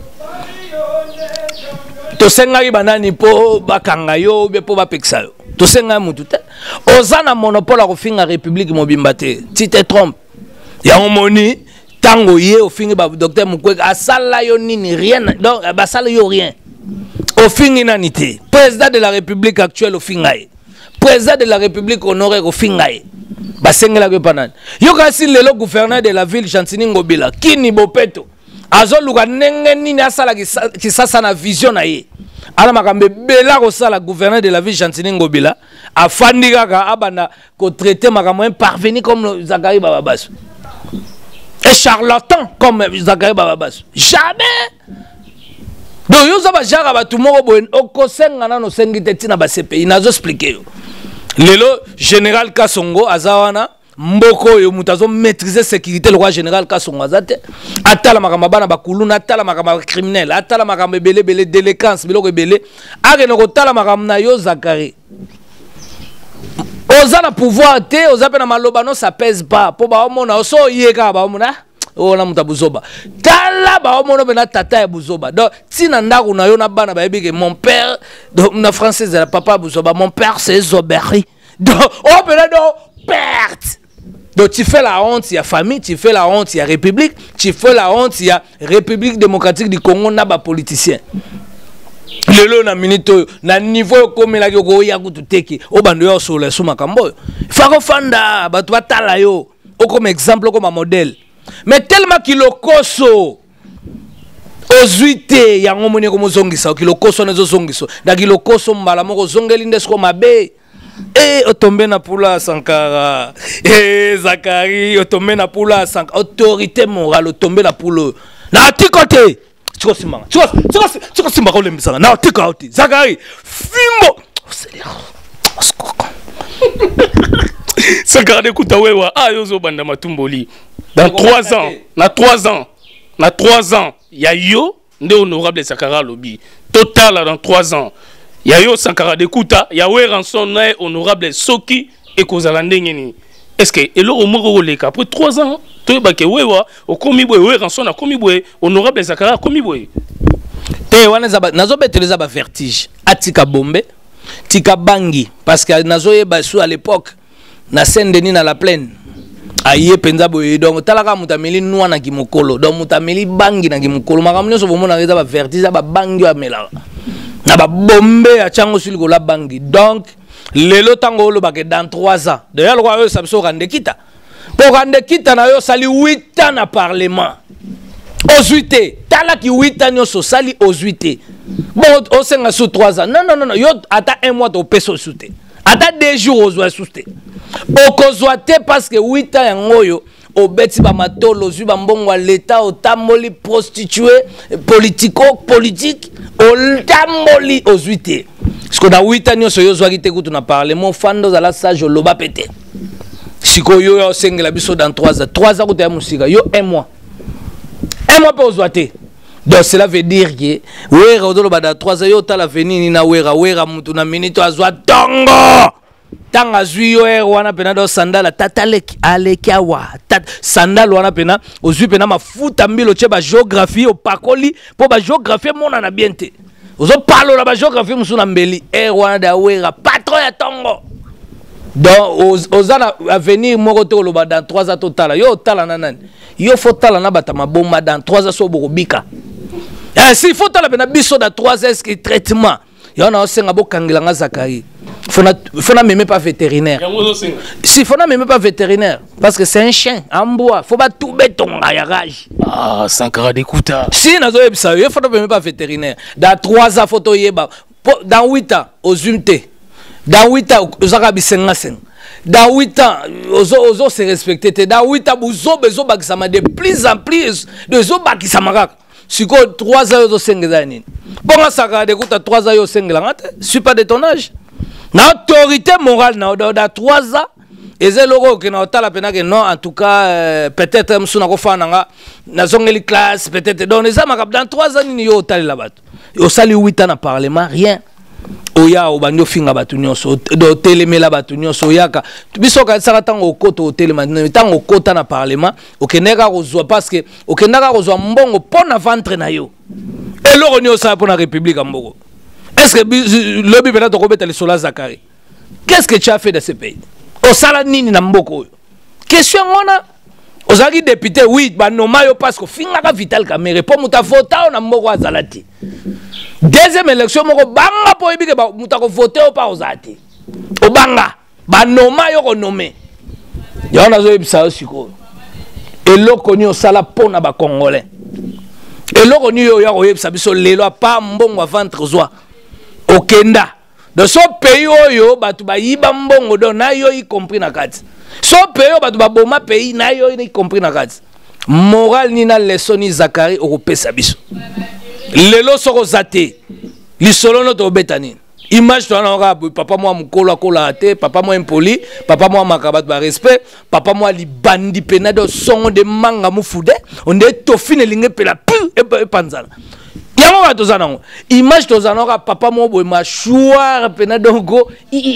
to senga banani po bakanga yo be po bapeksa yo to senga mutu te ozana monopole a kofinga république mobimba te ti te trompe ya omoni tango ye ofingi ba docteur Mukwege asala yo nini rien donc basala yo rien ofingi nani te président de la république actuelle ofinga ye président de la république honoraire ofinga ye basengela ko panani yo kasi lelo gouverneur de la ville Chantini Ngobila kini bopeto azoluka nenge nini asala kisasa na vision na ye ala makambe bela ko sala gouverneur de la ville Chantini Ngobila afandi kaka abana ko traiter makambo parvenir comme Zakari Bababas et charlatan comme Zakari Bababas jamais donc yo zaba jara ba tumoko boen okosenga nano sengi tetina ba C P I nazo expliquer yo lelo général Kasongo azawana mboko yo mutazo maîtriser sécurité le roi général Kasongo azate atala makamba bana bakuluna atala makamba criminel atala makamba belé belé délinquance biloko belé ake no kotala makamba na yo Zakari ozana pouvoir te ozape na maloba no ça pèse pas po ba omona oso yeka ba omona o na mutabuzoba tala ba omona bena tata ya buzoba donc tina ndaku na yo na bana ba ebike mon père donc na française la papa buzoba mon père c'est Zoberi donc oh bena do perte. Donc tu fais la honte, il y a famille, tu fais la honte, il y a république, tu fais la honte, il y a République démocratique du Congo, n'a pas politicien. Le lot na minute na niveau comme la yoko ya kututeki o bando yo sur le suma kambo. Fako fanda ba toi tala yo o comme exemple comme modèle. Mais tellement qu'il le koso ozuite ya ngomone ko mozongisa ki le koso nezo zongiso. Da ki le koso mbala moko zongeli ndesko mabe. Eh, otombe na pula Sankara. Eh, Zakari, otombe na pula Sankara. Autorité morale, otombe na pula. Na tikote. Tiko simanga. Tiko, tiko, tiko simanga ole misanga. Na tiko oti. Zakari, fimbo. Sankara de kutawewa. Ah, yozo banda matumboli. Dans trois ans, na trois ans, na trois ans, ya yo, nde honorable Sankara lobby. Total dans trois ans. Yayo Sankara de Kuta, Yawe rançon nae honorable Soki et Kozalande. Est-ce que et l'eau au après trois ans, tu es que wewa au comibwe we rançon na comibwe honorable Sankara comibwe. Te wana zaba nazo betele zaba vertige. Atika bombe, tika bangi parce que nazo yeba sou à l'époque na Saint-Denis na la plaine. Aye penza boye donc talaka mutameli noa na kimokolo donc mutameli bangi na kimokolo makamnyo so bomona zaba vertige zaba bangi amela. Na ba bombe a chango sur la bangi donc lelo tango lo bake dans trois ans d'ailleurs le roi yo sabso rande kita pour rande kita na yo sali huit ans na parlement ozuité tala ki huit ans yo so sali ozuité bon o senga sous trois ans non non non yo ata un mois to peso souté ata deux jours ozo souté okozwate parce que huit ans yango yo obeti ba matolo zu ba mbongo wa l'état otamoli prostitué politico politique otamoli ozuité parce que na huit ans so yo zwaki te kutu na parlement fando za la sage loba pété siko yo yo sengela biso dans trois ans trois ans kuta musika yo un mois un mois pour ozwate donc cela veut dire que wera odolo ba dans trois ans yo tala venir na wera wera mutu na minute azwa tongo tanga zuyo e wana pena do sandala tataleki alekiawa tat sandal wana pena ozui pena mafuta mbilo che ba géographie o pakoli po ba géographie mona na biente ozo palo la ba géographie musuna mbeli e wana da wera patron ya tongo donc ozana avenir moko to loba dans trois ans total yo tala nanani yo faut tala na bata maboma dans trois ans so bokobika eh si faut tala pena biso dans trois ans est traitement yo na osenga bokangela nga Zakari Il faut même pas vétérinaire. Si, il faut même pas vétérinaire. Parce que c'est un chien, en bois. Il faut pas tout béton à garage. Ah, Sankara d'écouta. Si, il faut même pas vétérinaire. Dans trois ans, photo yeba. Dans huit ans, aux unités. Dans huit ans, aux arabes sengasen. Dans huit ans, aux autres se respecter. Dans huit ans, aux autres besoin de plus en plus de autres qui s'amarrent. Si quoi trois ans aux sengasen. Bon, Sankara d'écouta trois ans aux sengasen. Suis pas de ton âge. L'autorité morale, dans trois ans, et c'est le que nous avons la non, en tout cas, euh, peut-être, nous avons fait une classe, peut-être, dans trois ans, nous avons fait là-bas. Au salut huit ans, dans le Parlement, rien. Oya, au banyo finga batunyo, au télémé la batunyo, soyaka. Biso ka sara tango koto au télémé, tango kota na Parlement, au kenega rozwa parce que au kenega rozwa mbongo pona ventre na yo. Et l'euro ni au sa pour la République en Bogo. Est-ce que le Bibéla de Robert Sola Zakari? Qu'est-ce que tu as fait de ce pays? Au Salanini Namboko. Question on a. Aux alliés députés, oui, bah non, mayo parce que finga vital caméré. Pour muta vota on a moko azalati. Deuxième élection, moko banga pour ébique bah muta ko voter ou pas aux ati. Au banga, bah non mayo ko nommé. Y'a on a zo ebisa aussi ko. Et l'eau connu au sala pona ba congolais. Et l'eau connu au y'a ebisa biso lelo pas mbongo à ventre zoa. Okenda de ce pays oyo batu ba yiba mbongo do na yo y compris na kati so pays batu ba boma pays na yo y compris na kati moral ni na leçon ni Zakari okopesa biso lelo soko zate li solo no to betani image to na papa moi mukolo akola ate papa moi impoli papa moi makabat ba respect papa moi li bandi penado songo de manga mufude onde to fine linge pela pu e panzana. Image tozana papa mo boy mâchoire pena dongo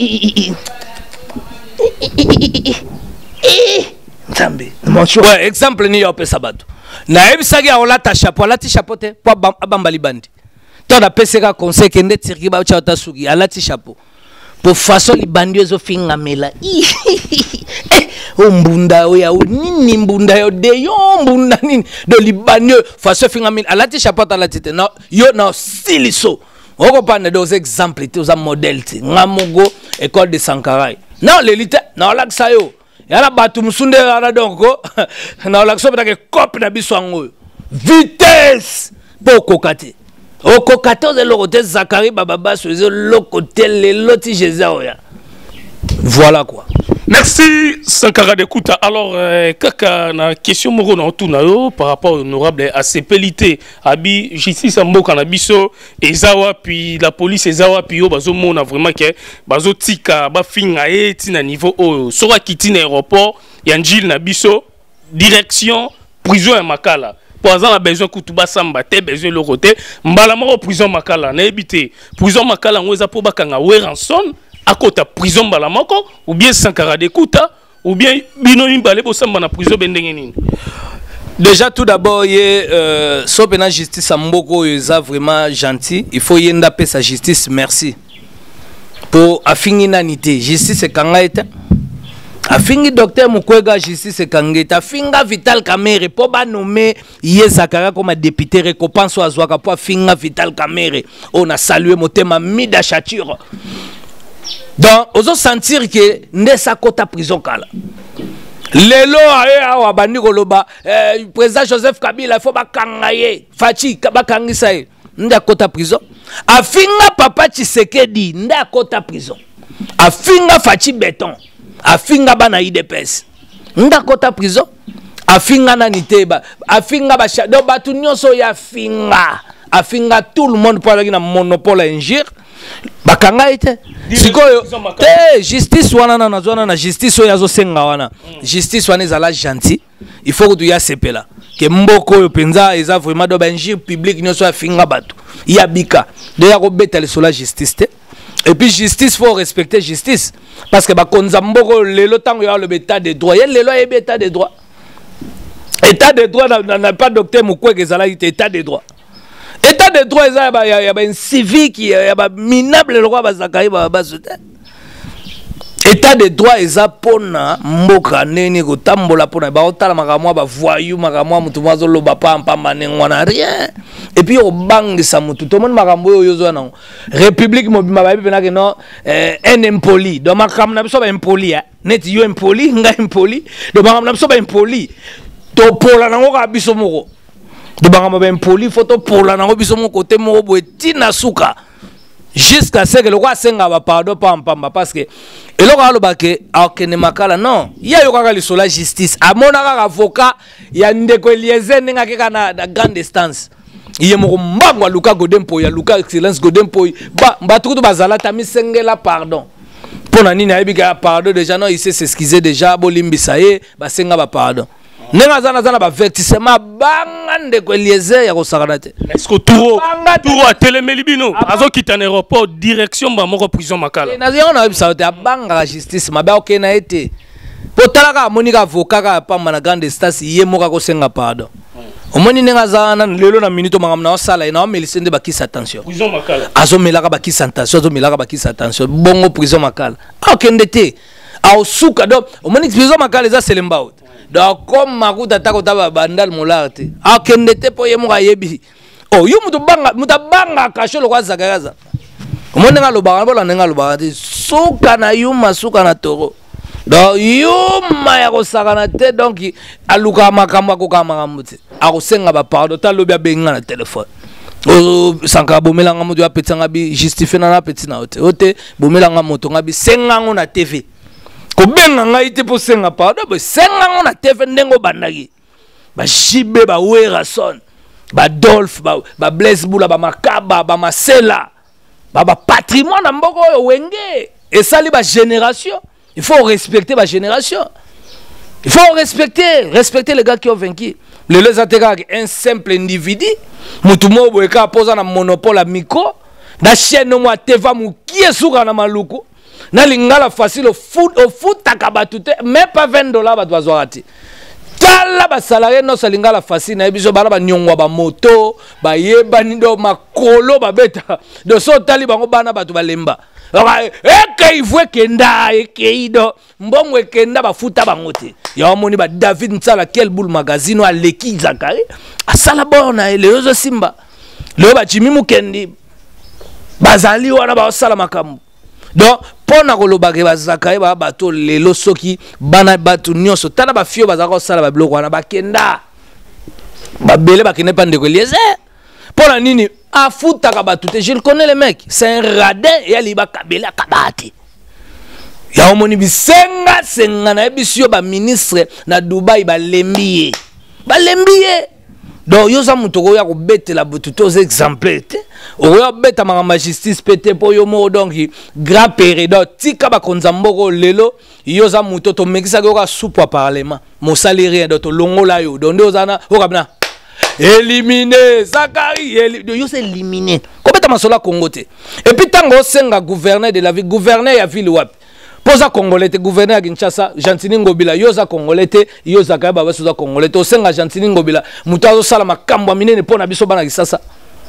Nzambe ouais exemple ni yo pesa bato na ebisaki olata chapeau alati chapeau te po abambali bandi to da peseka conseil kende tiriki ba chata suki alati chapeau pour façon li bandi ezo finga mela mbunda oya nini mbunda yo de yo mbunda nini de libanio façon finga mela alati chapeau alati te no yo no siliso oko pa na dos exemples te os modèle te ngamogo école de Sankara non l'élite non la ça yo yala batu musunde ala donko na la so betake cop na biso ngo vitesse poko kate oko quatorze le côté Zakari bababa so le côté le loti Jésus. Voilà quoi. Merci Sankara d'écoute. Alors euh, kaka na question moko na tuna yo par rapport au honorable A C P L T abi justice mboka na biso ezawa puis la police ezawa puis yo bazo mona vraiment que bazo tika ba finga e tina niveau o sora kitine aéroport ya njil na biso direction prison ya Makala. Pour exemple, on a besoin de tout samba, t'es besoin de le côté. Mbala moro prison Makala, na ebité. Prison Makala, on a pour bakanga Weranson, à côté prison Balamako, ou bien Sankara d'écouta, ou bien bino imbale pour samba na prison bendengenine. Déjà tout d'abord, il euh, so la justice Mboko est vraiment gentil. Il faut y ndaper sa justice, merci. Pour affiner nanité, justice c'est quand été. Afingi docteur Mukwega justice kangeta finga Vital Kamerhe po ba nommer Ye Zakara comme député récompense à Zwaka po finga Vital Kamerhe on a salué motema mida chature donc ozo sentir que ndesa kota prison kala lelo aye awa bandi koloba eh, président Joseph Kabila faut ba kangaye fachi ba kangisa ye nda kota prison afinga papa Tshisekedi nda kota prison afinga fachi béton afinga bana I D P S nda kota prison afinga na niteba afinga ba do batu nyonso ya finga afinga tout le monde pour la monopole injure bakanga ite sikoyo te justice wana na zona na justice oyo azosenga wana justice wana ezala gentil il faut que tu ya sepela ke mboko oyo penza eza vraiment do ba injure public nyonso ya finga batu ya bika de ya ko beta le sola justice te. Et puis justice, faut respecter justice. Parce que bah konzamboko le temps il y a le état de droit. Il y a le loi et état de droit. État de droit n'a pas docteur Mukwege zala état de droit. État de droit il y a y a un civique il y a minable le roi Zakari ba ba. État de droit eza pona mboka neni kotambola pona ba otala makamwa ba voyou makamwa mutu mwazo loba pa mpamba nengwana rien et puis au bang sa mutu to mon makambo yo zo na république mobima ba bibena ke no un impoli do makam na biso ba impoli net yo impoli nga impoli do makam na biso ba impoli to pola nango ka biso moko do makam ba impoli photo pola nango biso moko te moko bo tina suka jusqu'à ce que le roi senga va pardon pas mpamba parce que et le roi loba ke akene makala non ya yo kaka lisola justice amona kaka avocat ya ndeko Eliezer ninga ke kana na grande instance iye moko mbangwa luka godempo ya luka excellence godempo ba mbatukutu bazala tamisengela pardon pona nini ayebika pardon déjà non il s'est excusé déjà bolimbisa ye basenga ba pardon nenga zana zana ba vertissement banga ndeko Eliezer ya kosakana te est-ce que turo turo a telemeli bino azo kita na aéroport direction ba moko prison makala na ziona webisa te banga justice mabe okena ete potalaka monika avocat ka pamba na grande instance ye moka ko senga pardon omoni nenga zana lelo na minute mangam na sala ina omelisende bakisa attention prison makala azo melaka bakisa attention azo melaka bakisa attention bongo prison makala okende te au suka do omoni prison makala eza selemba out donc comme makuta tako taba bandal molarte akende te po yemo yebi oh yo mutu banga muta banga kasholo kwa zakayaza omone nga lobanga bola nga lobanga te suka na yuma suka na toro donc yuma ya kosakana te donc aluka makambo ko kama muti akosenga ba pardon ta lobi abenga na téléphone o sanka bomelanga mutu ya petanga bi justifier na petit na ote ote bomelanga moto ngabi senga ngo na T V ko benga ngai te po senga pardon bo senga ngo na T V ndengo bandaki ba jibe ba werason ba dolph ba ba blaise bula ba makaba ba masela ba ba patrimoine na mboko yo wenge et ça li ba génération il faut respecter ba génération il faut respecter respecter les gars qui ont vaincu le les atega un simple individu mutu mo boeka poza na monopole micro na chaîne mo ateva mu qui est suka na maluku na lingala facile au foot au foot takabatute mais pas vingt dollars ba doit ati tala ba salarié no salingala facile na biso bana ba nyongwa ba moto ba yeba ni do makolo ba beta de so tali bango bana batu balemba eke ivwe kenda eke do mbongo kenda ba futa bango te ya moni ba David Nsala quel boule magazine a leki Zakari asala bona le ozo simba le ba Jimmy Mukendi bazali wana ba sala makambo donc pona koloba ke bazakaye ba bato lelo soki bana batu nyonso tana ba fio bazaka sala ba bloko wana bakenda ba bele bakene pande ko Eliezer pona nini afuta ka batu te je le connais le mec c'est un radin et ali ba kabela kabati ya omoni bisenga senga na bisio ba ministre na Dubai ba lembiye ba lembiye donc yo za mutoko ya ko betela butu tos exemplaire te o ya beta ma justice pété po yo mo donc grand père donc tika ba konzamboko lelo yo za muto to mekisa ko ka soupe parlement mo salaire donc to longola yo donc o zana o kabna éliminé Zakari yo c'est éliminé ko beta masola Congo te et puis tango senga gouverneur de la ville gouverneur ya ville wap posa congolais te gouverneur à Kinshasa Gentini Ngobila yoza congolais te yoza kaba basoza congolais te senga Gentini Ngobila mutazo sala makambo minene pona biso bana Kisasa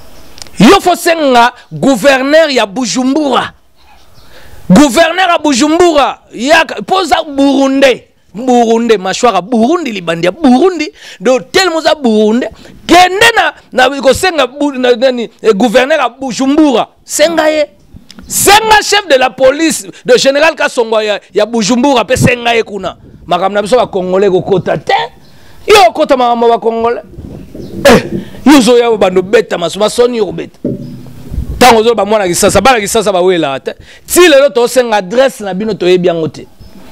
yo fo senga gouverneur ya Bujumbura gouverneur à Bujumbura ya posa Burundi Burundi mashwara Burundi libandia Burundi do tel moza Burundi kende na na ko senga nani gouverneur à Bujumbura senga ye senga chef de la police de général Kasongo ya, ya Bujumbura pe senga ye kuna makamna biso ba congolais ko kota te yo kota mama ba congolais eh yuzo ya bando beta masuma soni yo beta tango zo ba mwana Kisasa bana Kisasa ba wela te ti lelo to senga adresse na bino to yebiango te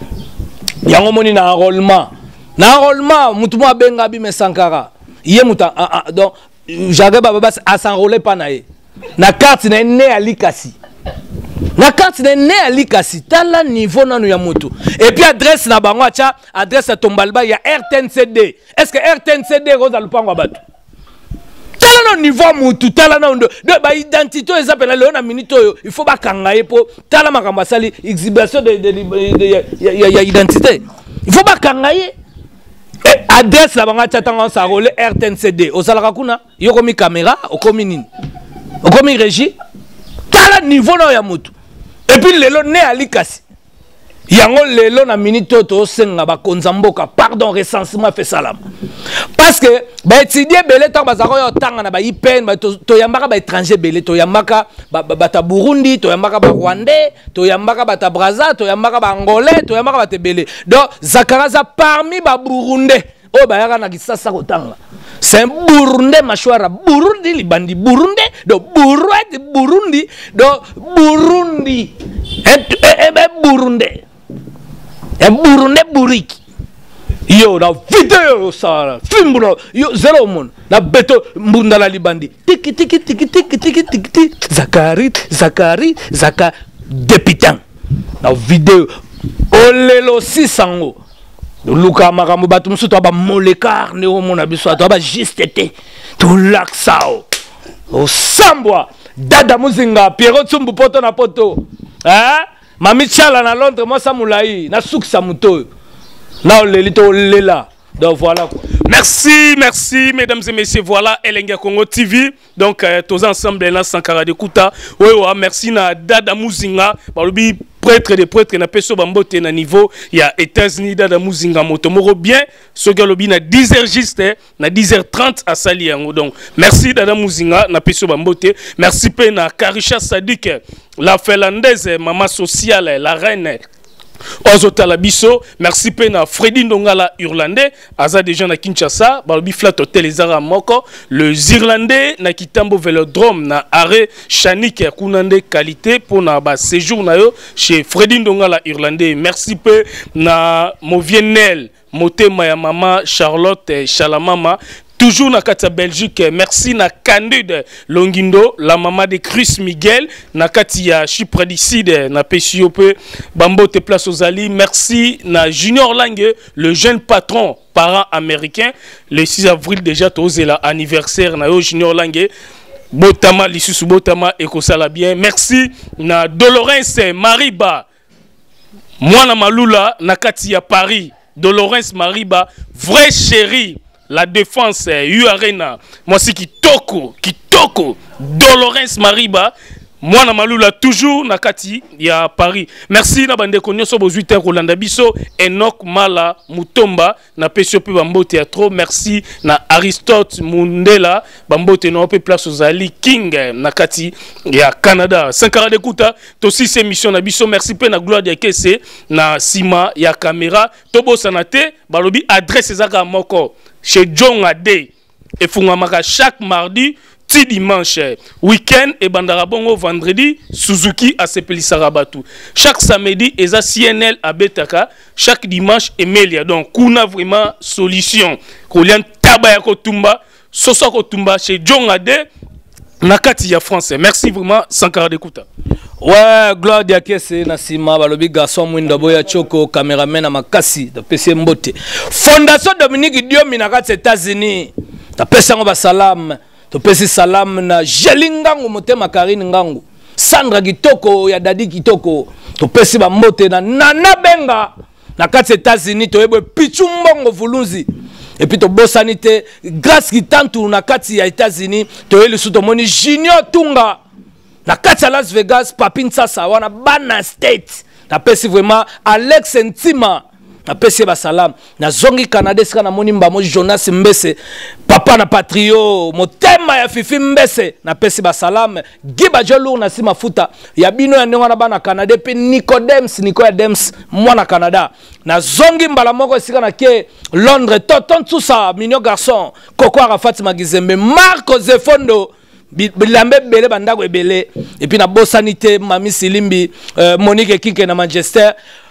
yango moni na enrôlement na enrôlement mutu mo benga bi me Sankara ye muta ah, ah, donc Jacques Baba a s'enrôler pas na ye na carte na né ali kasi na carte na né ali kasi tala niveau nanu ya mutu et puis adresse na bango acha adresse à Tombalba ya R T N C D est-ce que R T N C D roza lupango batu tala no niveau mutu tala na ndo de ba identité eza pena le na minute il faut ba kangaye po tala makamba sali exhibition de de, de, de ya, ya, ya identité il faut ba kangaye adresse la bango acha tanga sa rôle R T N C D ozalaka kuna yo komi caméra okomi nini okomi régie tala niveau na ya mutu et puis lelo né ali kasi yango lelo na minute to senga ba konzamboka pardon recensement fait salam parce que ba étudier belé tant bazako yo tanga na ba ipen ba to yambaka ba étranger belé to yambaka ba ta Burundi to yambaka ba Rwandais to yambaka ba ta Brazza to yambaka ba Angolais to yambaka ba te belé donc zakaraza parmi ba Burundais o ba yaka na kisasa ko tanga c'est un Burundais machouara Burundi libandi Burundais do Burundi Burundi do Burundi et Burundais et Burundais buriki yo na vidéo ça film yo zéro monde na beto mbundala libandi tiki tiki tiki tiki tiki tiki Zakari Zakari Zaka dépitant na vidéo olelo sisango luka makambo bato musu to ba molekar ne o mona biso to ba juste te to laksao o sambwa dada muzinga Pierrot Tsumbu poto na poto hein mami chala na Londres moi samulai na suksa muto na olelito lela. Donc voilà. Merci, merci, mesdames et messieurs. Voilà, Elenga Congo T V. Donc, euh, tous ensemble, là, Sankara de Kouta. Oui, oui, merci na Dada Muzinga. Balubi, prêtre des prêtres, na peso bambote na niveau. Il y a États-Unis, Dada Muzinga, Motomoro bien. Ce que l'obi na dix heures juste, na dix heures trente à Saliango. Donc, merci Dada Muzinga, na peso bambote. Merci pe na Karisha Sadik, la Finlandaise, maman sociale, la reine. Ozota Labiso, merci pena Freddy Ndongala Irlandais, Aza déjà na Kinshasa, Balbi Flat Hotel Zara Moko, les Irlandais na Kitambo Velodrome na arrêt Chanik Kunande qualité pour na ba séjour na yo chez Freddy Ndongala Irlandais. Merci pe na Movienel, Motema ya mama Charlotte Chalamama. Toujours na Katia Belgique, merci na Candide Longindo, la maman de Chris Miguel, na Katia Chipradicide, na Pessiope, Bambo te place aux Ali, merci na Junior Lange, le jeune patron, parent américain, le six avril déjà, tosé la anniversaire, na yo Junior Lange, Botama, l'issue Botama, et Kosala bien, merci na Dolores Mariba, moi na Malula, na Katia Paris, Dolores Mariba, vrai chéri. La défense, U Arena, moi c'est Kitoko, Kitoko, Dolores Mariba, moi na Malula toujours na Kati, il y a Paris. Merci na bande konyo so bozuite Rolanda Biso, Enoch Mala Mutomba, na Pesio pe Bambo Théâtre, merci na Aristote Mundela, Bambo Teno pe place aux Ali King na Kati, il y a Canada. Sankara de Kuta, to six émissions na Biso, merci pe na Gloire de Kese, na Sima, il y a caméra, Tobo Sanate, balobi adresse ezaka moko. Chez John Ade et Fungamaka chaque mardi, ti dimanche, week-end et Bandarabongo vendredi, Suzuki à Sepelisarabatu. Chaque samedi, Eza C N L à Betaka, chaque dimanche, Emelia. Donc, kuna vraiment solution. Kolian Tabayako Tumba, Sosoko Tumba chez John Ade, Nakati ya France. Merci vraiment, Sankara de Kuta. Ouais, gloire à Kese, Nassima, Balobi, garçon, Mwinda Boya Choko, caméraman à Makassi, de P C Mbote. Fondation Dominique Diom, Minakat, États-Unis. Ta Pessango Salam, to Pessi Salam, na Jelingango, Motema Karine Ngango. Sandra Kitoko, Yadadi Kitoko, to Pessi Bambote, na Nana Benga, Nakat, États-Unis, to Ebo Pichumbongo Vulunzi. Et puis to Bossanité, grâce qui tente na Kati à États-Unis, to Eli Soutomoni Junior Tunga. Na Katia Las Vegas, Papin Sasa, wana Bana State. Na pesi vraiment Alex Ntima. Na pesi basalam. Na zongi Canada sika na moni mbamo Jonas Mbese. Papa na Patrio, motema ya Fifi Mbese. Na pesi basalam. Giba Jolou na sima futa. Ya bino ya nengwana bana Canada. Pe Nicodems, Nicodems, mwana Canada. Na zongi mbala moko sika na ke Londres. Toton Tsousa, Mignon Garçon. Koko Arafat Magizembe. Marco Zefondo. Bilambe bele bandako ebele et puis na Bossanité Mami Silimbi euh, Monique Kike na Manchester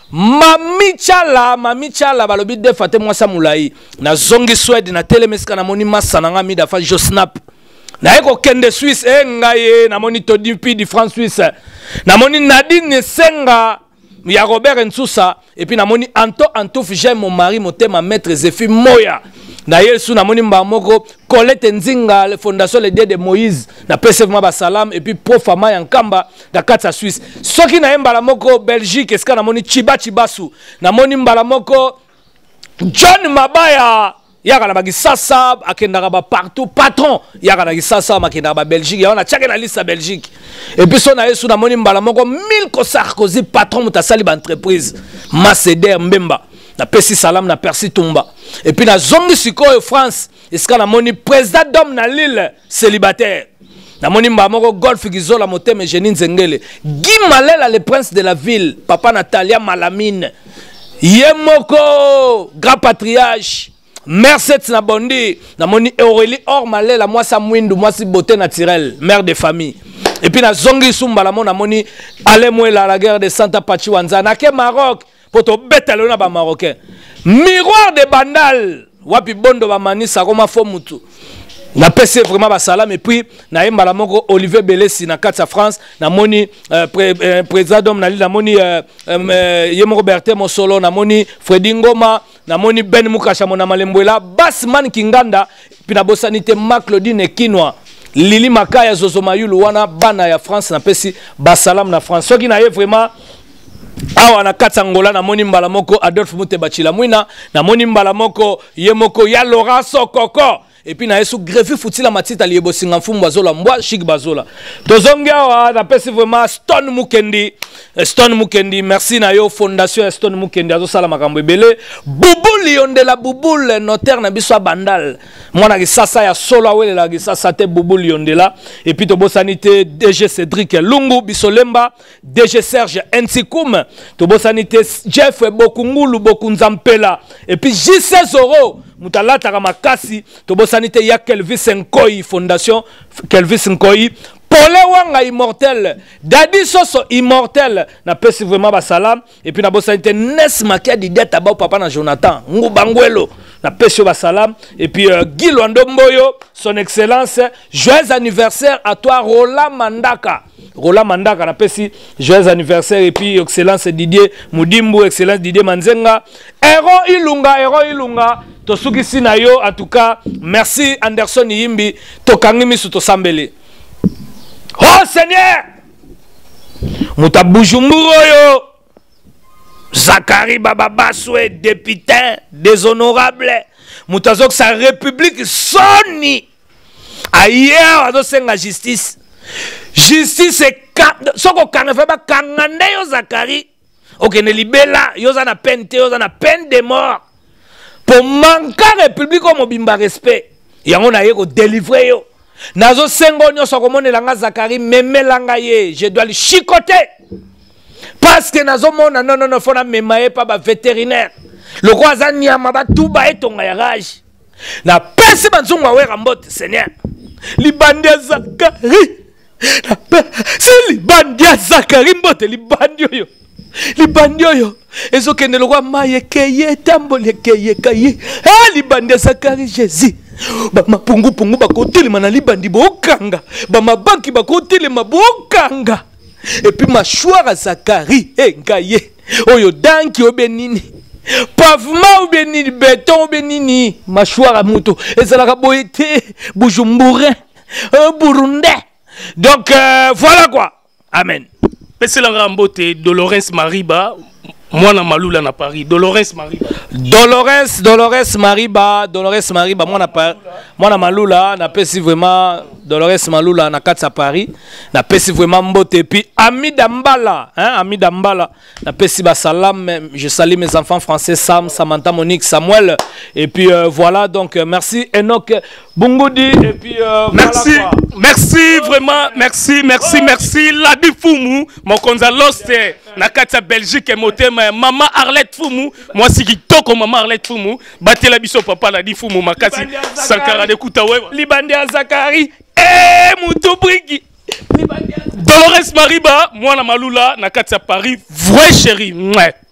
Mami Chala Mami Chala balobi de Faté moi Samulai na zongi Swede na telemeska na moni masananga mi da fa Josnap na eko kende Suisse e ngaye na moni Todipi di France Suisse na moni Nadine Senga ya Robert Nsousa et puis na moni Anto Antouf j'aime mon mari motema maître Zéphine Moya. D'ailleurs, sous Namoni Mbamoko, Colette Nzinga, la fondation Les Dieux de Moïse, na P C V Salam, et puis Profama Yankamba, da Katsa Suisse. Ce qui n'a pas Mbalamoko, Belgique, est-ce qu'on a moni Chiba Chibasu, Namoni Mbalamoko, John Mabaya, yaka na bakisasa akendaka ba partout patron yaka na kisasa makendaka ba Belgique ya on a tchaka na liste ya Belgique et puis son na yesu na moni mbala moko mille ko Sarkozy patron mutasali ba entreprise Maceder Mbemba na pesi salam na Percy Tumba et puis na zongi sikoyo France iska na moni président d'homme na Lille célibataire na moni mbala moko golf gizola moteme Jenine Nzengele Guy Malela le prince de la ville papa Natalia Malamine Yemoko grand patriarche Mercedes na bondi na moni Aurélie Or Malela moi sa mwindu moi si beauté naturelle mère de famille et puis na zongi sumba la mona moni ale mwela la guerre de Santa Pachi Wanzana ke Maroc poto betalo na ba marocain miroir de Bandal wapi bondo ba manisa koma fo mutu na P C vraiment ba salam et puis na yemba la moko Olivier Belesi na Katsa France na moni euh, pré, euh, président d'homme na li na moni euh, euh, Yemo Roberté Mosolo na moni Fredi Ngoma na moni Ben Mukasha mona malembwela Basman Kinganda puis na bosanité Marc Claudine Kinwa Lili Makaya Zozo Mayulu wana bana ya France na pesi ba salam na France soki na ye vraiment awa na Katsangola na moni mbala moko Adolphe Muteba Chilamwina na moni mbala moko Yemoko ya Laurent Sokoko et puis na yesu greffi futila matita liebo singa mfumu bazola mbwa chic bazola tozongi awa na pesi vraiment Stone Mukendi Stone Mukendi merci na yo fondation Stone Mukendi azo sala makambo ebele Bubul Yondela Bubul notaire na biso Bandal mwana kisasa ya solo awele la kisasa te Bubul Yondela et puis to bosanité D G Cédric Lungu Bisolemba D G Serge Ntikoum to bosanité Jeff Bokungulu Bokunzampela et puis J C Zoro mutalata kama kasi to bosanité ya Kelvis Nkoi fondation Kelvis Nkoi Pole Wanga immortel Dadi Soso immortel na pesi vraiment ba salam et puis na bosanité Nes Makia di dette ba papa na Jonathan Ngubangwelo na pesi ba salam et puis euh, Guy Lwandomboyo son excellence joyeux anniversaire à toi Roland Mandaka Roland Mandaka na pesi joyeux anniversaire et puis excellence Didier Mudimbu excellence Didier Manzenga Héros Ilunga Héros Ilunga tosuki sina yo en tout cas merci Anderson Yimbi tokangi misu tosambele oh Seigneur muta Bujumbura yo Zakari Baba Baswe député déshonorable mutazok sa république soni ailleurs azo senga justice justice est soko kanga fa ba kanga yo Zakari okene libela yo za na peine te yo za na peine de mort pour manquer république comme mobimba respect yango na yeko délivrer yo nazo sengo nyoso komonela nga Zakari memelanga ye je dois le chicoter parce que nazo mona non non non fona memaye pa ba vétérinaire le roi zanyama ba tuba etonga ya rage na pesi banzungu awera mbote Seigneur libandi ya Zakari c'est libandi ya Zakari mbote libandi yo libandi yo ezokende lokwa maye keye tambole keye kaye ah libandi ya Zakari Jésus ba mapungu pungu bakotelema na libandi bokanga ba mabanki bakotelema bokanga et puis machouara Zakari eh ngaye oyo danki obenini pavement obenini béton obenini machouara muto ezalaka boyete Bujumbura un Burundais donc euh, voilà quoi amen. Peselanga mbote Dolores Mariba Mwana Malula na Paris Dolores Mariba Dolores Dolores Mariba Dolores Mariba Mwana pa Mwana Malula na pesi vraiment Dolores Malula na Katsa Paris na pesi vraiment mbote puis Ami Dambala hein Ami Dambala na pesi ba salam je salue mes enfants français Sam Samantha Monique Samuel et puis euh, voilà donc euh, merci Enoch Bungoudi et puis euh, merci voilà, merci vraiment merci merci merci Ladi Fumu mon konza lost na Katsa Belgique et motema maman Arlette Fumu moi si kitoko maman Arlette Fumu batela biso papa Ladi Fumu makasi Sankara de Kutawe libandi ya Zakari eh mutubriki Dolores Mariba Mwana Malula na Katsa Paris vrai chéri ouais.